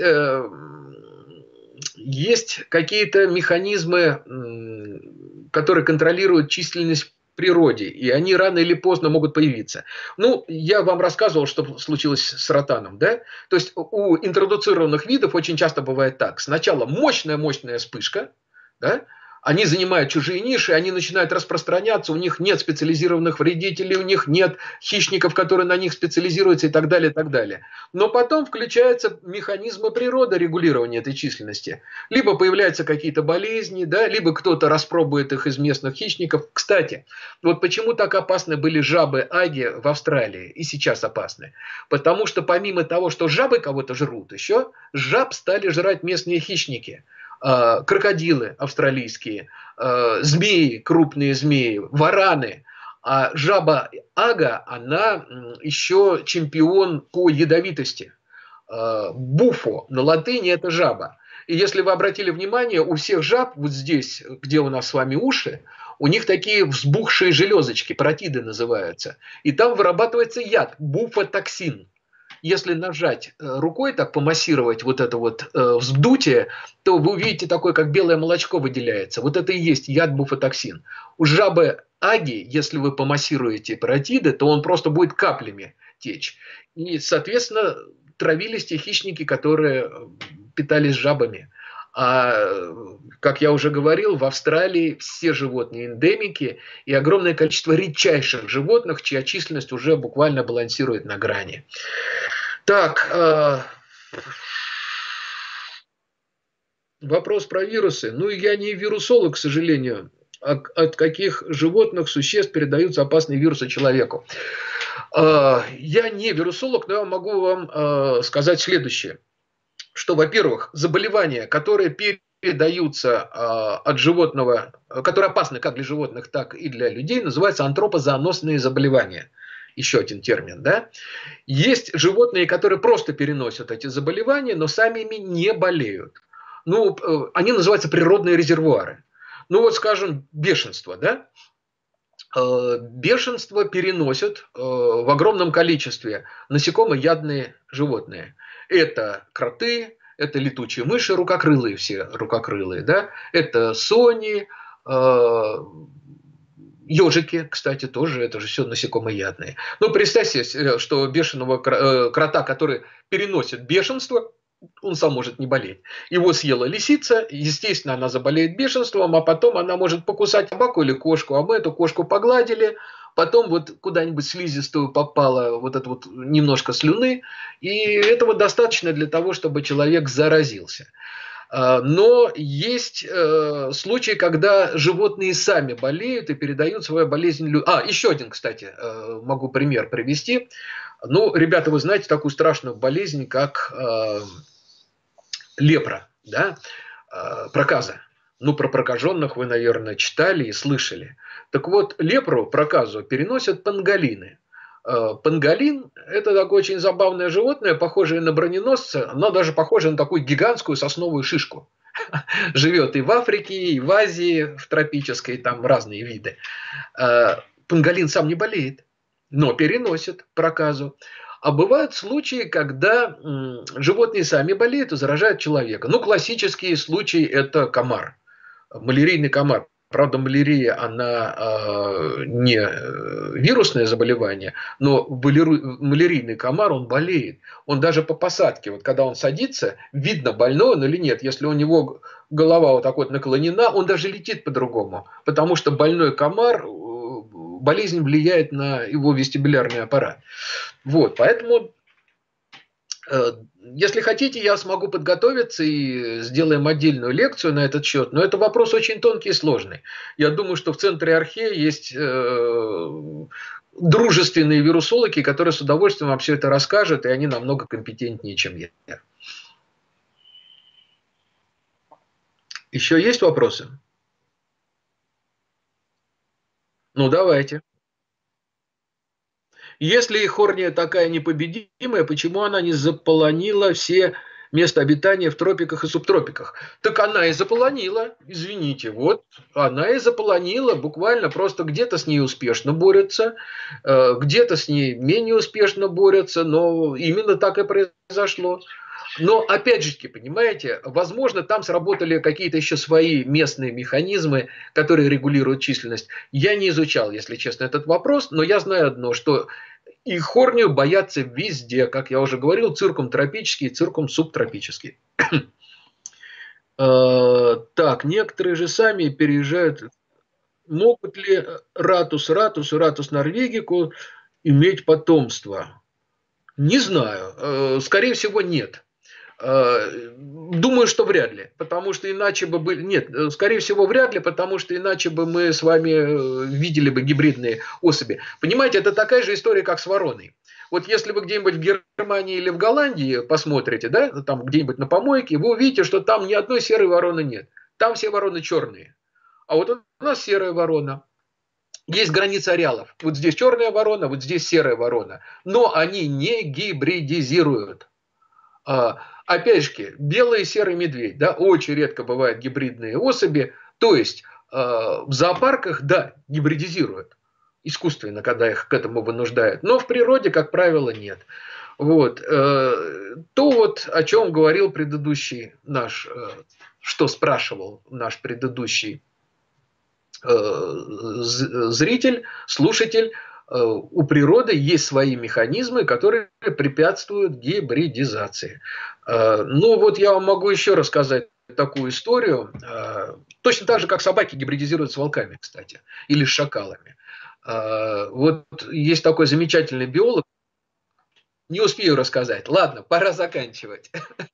есть какие-то механизмы, которые контролируют численность в природе, и они рано или поздно могут появиться. Ну, я вам рассказывал, что случилось с ротаном, да? То есть у интродуцированных видов очень часто бывает так. Сначала мощная-мощная вспышка, да? Они занимают чужие ниши, они начинают распространяться, у них нет специализированных вредителей, у них нет хищников, которые на них специализируются и так далее, и так далее. Но потом включаются механизмы природы регулирования этой численности. Либо появляются какие-то болезни, да, либо кто-то распробует их из местных хищников. Кстати, вот почему так опасны были жабы-аги в Австралии и сейчас опасны. Потому что помимо того, что жабы кого-то жрут, еще жаб стали жрать местные хищники. Крокодилы австралийские, змеи, крупные змеи, вараны. А жаба ага, она еще чемпион по ядовитости. Буфо на латыни это жаба. И если вы обратили внимание, у всех жаб, вот здесь, где у нас с вами уши, у них такие взбухшие железочки, паротиды называются. И там вырабатывается яд, буфотоксин. Если нажать рукой, так помассировать вот это вот э, вздутие, то вы увидите такое, как белое молочко выделяется. Вот это и есть яд буфотоксин. У жабы аги, если вы помассируете паротиды, то он просто будет каплями течь. И, соответственно, травились те хищники, которые питались жабами. А, как я уже говорил, в Австралии все животные эндемики и огромное количество редчайших животных, чья численность уже буквально балансирует на грани. Так, э, вопрос про вирусы. Ну, я не вирусолог, к сожалению. От, от каких животных, существ передаются опасные вирусы человеку? Э, я не вирусолог, но я могу вам э, сказать следующее. Что, во-первых, заболевания, которые передаются э, от животного, которые опасны как для животных, так и для людей, называются антропозооносные заболевания. Еще один термин, да? Есть животные, которые просто переносят эти заболевания, но сами ими не болеют. Ну, э, они называются природные резервуары. Ну, вот, скажем, бешенство, да? Э, бешенство переносят э, в огромном количестве насекомоядные животные. Это кроты, это летучие мыши, рукокрылые все, рукокрылые, да? Это сони, э, ежики, кстати, тоже, это же все насекомоядные. Но представьте, что бешеного крота, который переносит бешенство, он сам может не болеть. Его съела лисица, естественно, она заболеет бешенством, а потом она может покусать собаку или кошку, а мы эту кошку погладили, потом вот куда-нибудь слизистую попало вот это вот немножко слюны, и этого достаточно для того, чтобы человек заразился. Но есть э, случаи, когда животные сами болеют и передают свою болезнь людям. А, еще один, кстати, э, могу пример привести. Ну, ребята, вы знаете такую страшную болезнь, как э, лепра, да? э, проказа. Ну, про прокаженных вы, наверное, читали и слышали. Так вот, лепру, проказу, переносят панголины. Панголин – это такое очень забавное животное, похожее на броненосца, но даже похожее на такую гигантскую сосновую шишку. Живет и в Африке, и в Азии, в тропической, там разные виды. Панголин сам не болеет, но переносит проказу. А бывают случаи, когда животные сами болеют и заражают человека. Ну, классические случаи – это комар, малярийный комар. Правда, малярия, она э, не вирусное заболевание, но малярийный комар, он болеет. Он даже по посадке, вот когда он садится, видно, больной он или нет. Если у него голова вот так вот наклонена, он даже летит по-другому. Потому что больной комар, болезнь влияет на его вестибулярный аппарат. Вот, поэтому... Если хотите, я смогу подготовиться и сделаем отдельную лекцию на этот счет, но это вопрос очень тонкий и сложный. Я думаю, что в центре Архея есть э, дружественные вирусологи, которые с удовольствием вам все это расскажут, и они намного компетентнее, чем я. Еще есть вопросы? Ну, давайте. Если Хорния такая непобедимая, почему она не заполонила все места обитания в тропиках и субтропиках? Так она и заполонила, извините, вот она и заполонила, буквально просто где-то с ней успешно борются, где-то с ней менее успешно борются, но именно так и произошло. Но опять же, понимаете, возможно, там сработали какие-то еще свои местные механизмы, которые регулируют численность. Я не изучал, если честно, этот вопрос, но я знаю одно, что и хорнию боятся везде, как я уже говорил, циркум тропический, циркум субтропический. Э, так, некоторые же сами переезжают. Могут ли ратус ратус и ратус норвегику иметь потомство? Не знаю. Э, скорее всего, нет. Э, думаю, что вряд ли, потому что иначе бы были... Нет, э, скорее всего, вряд ли, потому что иначе бы мы с вами э, видели бы гибридные особи. Понимаете, это такая же история, как с вороной. Вот если вы где-нибудь в Германии или в Голландии посмотрите, да, там где-нибудь на помойке, вы увидите, что там ни одной серой вороны нет. Там все вороны черные. А вот у нас серая ворона. Есть граница ареалов. Вот здесь черная ворона, вот здесь серая ворона. Но они не гибридизируют. А, опять же, белый и серый медведь, да, очень редко бывают гибридные особи, то есть а, в зоопарках, да, гибридизируют искусственно, когда их к этому вынуждают, но в природе, как правило, нет. Вот. Э, то вот, о чем говорил предыдущий наш, э, что спрашивал наш предыдущий э, зритель, слушатель, э, у природы есть свои механизмы, которые препятствуют гибридизации. Э, ну вот я вам могу еще рассказать такую историю. Э, точно так же, как собаки гибридизируют с волками, кстати, или с шакалами. Э, вот есть такой замечательный биолог. Не успею рассказать. Ладно, пора заканчивать.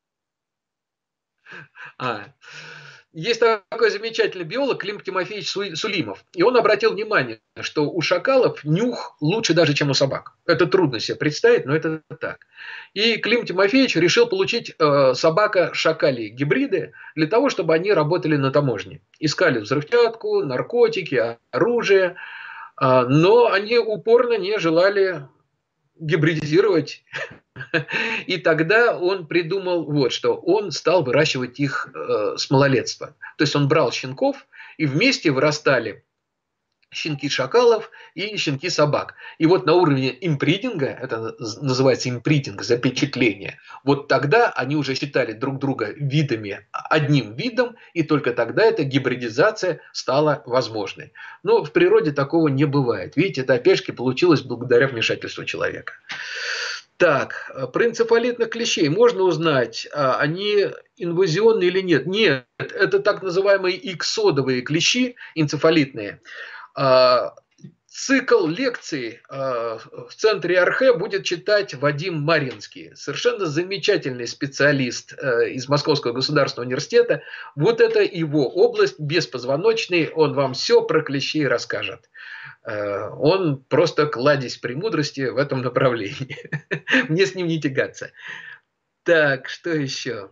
А, есть такой замечательный биолог Клим Тимофеевич Сулимов. И он обратил внимание, что у шакалов нюх лучше даже, чем у собак. Это трудно себе представить, но это так. И Клим Тимофеевич решил получить э, собака-шакали гибриды для того, чтобы они работали на таможне. Искали взрывчатку, наркотики, оружие. Э, но они упорно не желали гибридизировать. И тогда он придумал вот что. Он стал выращивать их э, с малолетства. То есть он брал щенков, и вместе вырастали щенки шакалов и щенки собак. И вот на уровне импринтинга, это называется импринтинг, запечатление, вот тогда они уже считали друг друга видами, одним видом, и только тогда эта гибридизация стала возможной. Но в природе такого не бывает. Видите, это опять-таки получилось благодаря вмешательству человека. Так, про энцефалитных клещей можно узнать, они инвазионные или нет? Нет, это так называемые иксодовые клещи энцефалитные. Цикл лекций в центре Архе будет читать Вадим Маринский, совершенно замечательный специалист из Московского государственного университета. Вот это его область, беспозвоночный, он вам все про клещей расскажет. Он просто кладезь премудрости в этом направлении. Мне с ним не тягаться. Так, что еще?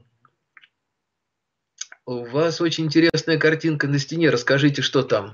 У вас очень интересная картинка на стене. Расскажите, что там?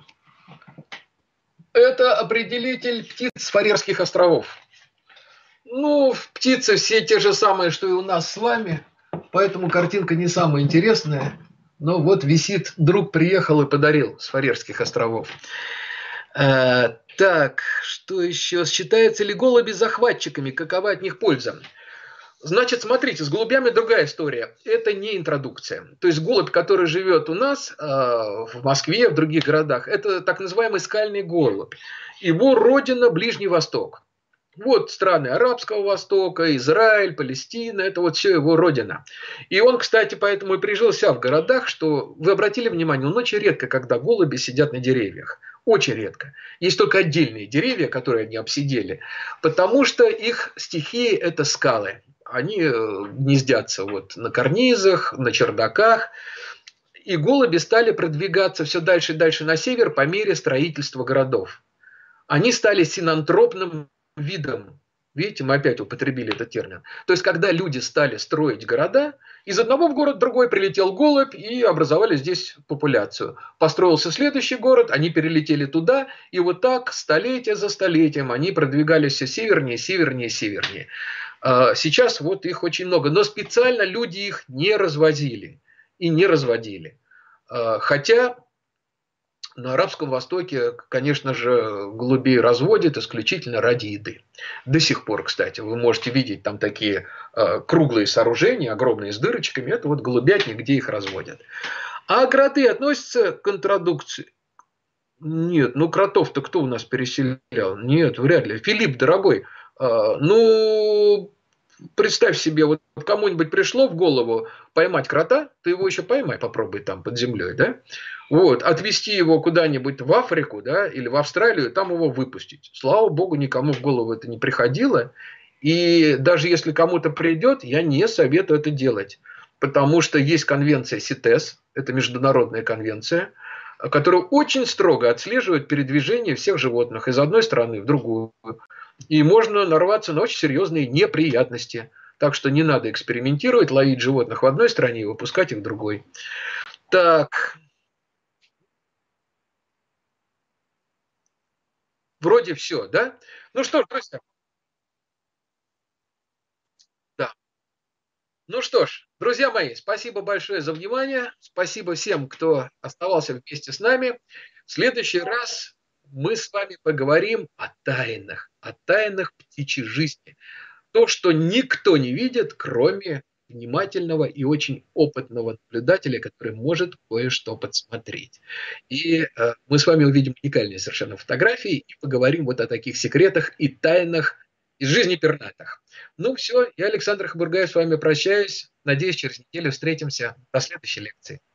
Это определитель птиц с Фарерских островов. Ну, птицы все те же самые, что и у нас с вами. Поэтому картинка не самая интересная. Но вот висит, друг приехал и подарил с Фарерских островов. А, так, что еще? Считаются ли голуби захватчиками? Какова от них польза? Значит, смотрите, с голубями другая история. Это не интродукция. То есть голубь, который живет у нас, э, в Москве, в других городах, это так называемый скальный голубь. Его родина Ближний Восток. Вот страны Арабского Востока, Израиль, Палестина, это вот все его родина. И он, кстати, поэтому и прижился в городах, что, вы обратили внимание, он очень редко, когда голуби сидят на деревьях. Очень редко. Есть только отдельные деревья, которые они обсидели, потому что их стихия – это скалы. Они гнездятся вот на карнизах, на чердаках. И голуби стали продвигаться все дальше и дальше на север по мере строительства городов. Они стали синантропным видом. Видите, мы опять употребили этот термин. То есть, когда люди стали строить города, из одного в город другой прилетел голубь и образовали здесь популяцию. Построился следующий город, они перелетели туда, и вот так столетие за столетием они продвигались все севернее, севернее, севернее. Сейчас вот их очень много, но специально люди их не развозили и не разводили. Хотя на Арабском Востоке, конечно же, голубей разводят исключительно ради еды. До сих пор, кстати, вы можете видеть там такие круглые сооружения, огромные с дырочками, это вот голубятни, где их разводят. А кроты относятся к интродукции? Нет, ну кротов-то кто у нас переселял? Нет, вряд ли. Филипп, дорогой, ну... Представь себе, вот кому-нибудь пришло в голову поймать крота, ты его еще поймай, попробуй там под землей, да? Вот, отвезти его куда-нибудь в Африку, да, или в Австралию, там его выпустить. Слава богу, никому в голову это не приходило. И даже если кому-то придет, я не советую это делать. Потому что есть конвенция СИТЕС, это международная конвенция, которая очень строго отслеживает передвижение всех животных из одной страны в другую. И можно нарваться на очень серьезные неприятности. Так что не надо экспериментировать, ловить животных в одной стране и выпускать их в другой. Так, вроде все, да? Ну что ж, друзья, да. Ну что ж, друзья мои, спасибо большое за внимание. Спасибо всем, кто оставался вместе с нами. В следующий раз мы с вами поговорим о тайнах, о тайнах птичьей жизни. То, что никто не видит, кроме внимательного и очень опытного наблюдателя, который может кое-что подсмотреть. И э, мы с вами увидим уникальные совершенно фотографии и поговорим вот о таких секретах и тайнах из жизни пернатых. Ну все, я, Александр Хабургаев, с вами прощаюсь. Надеюсь, через неделю встретимся. До следующей лекции.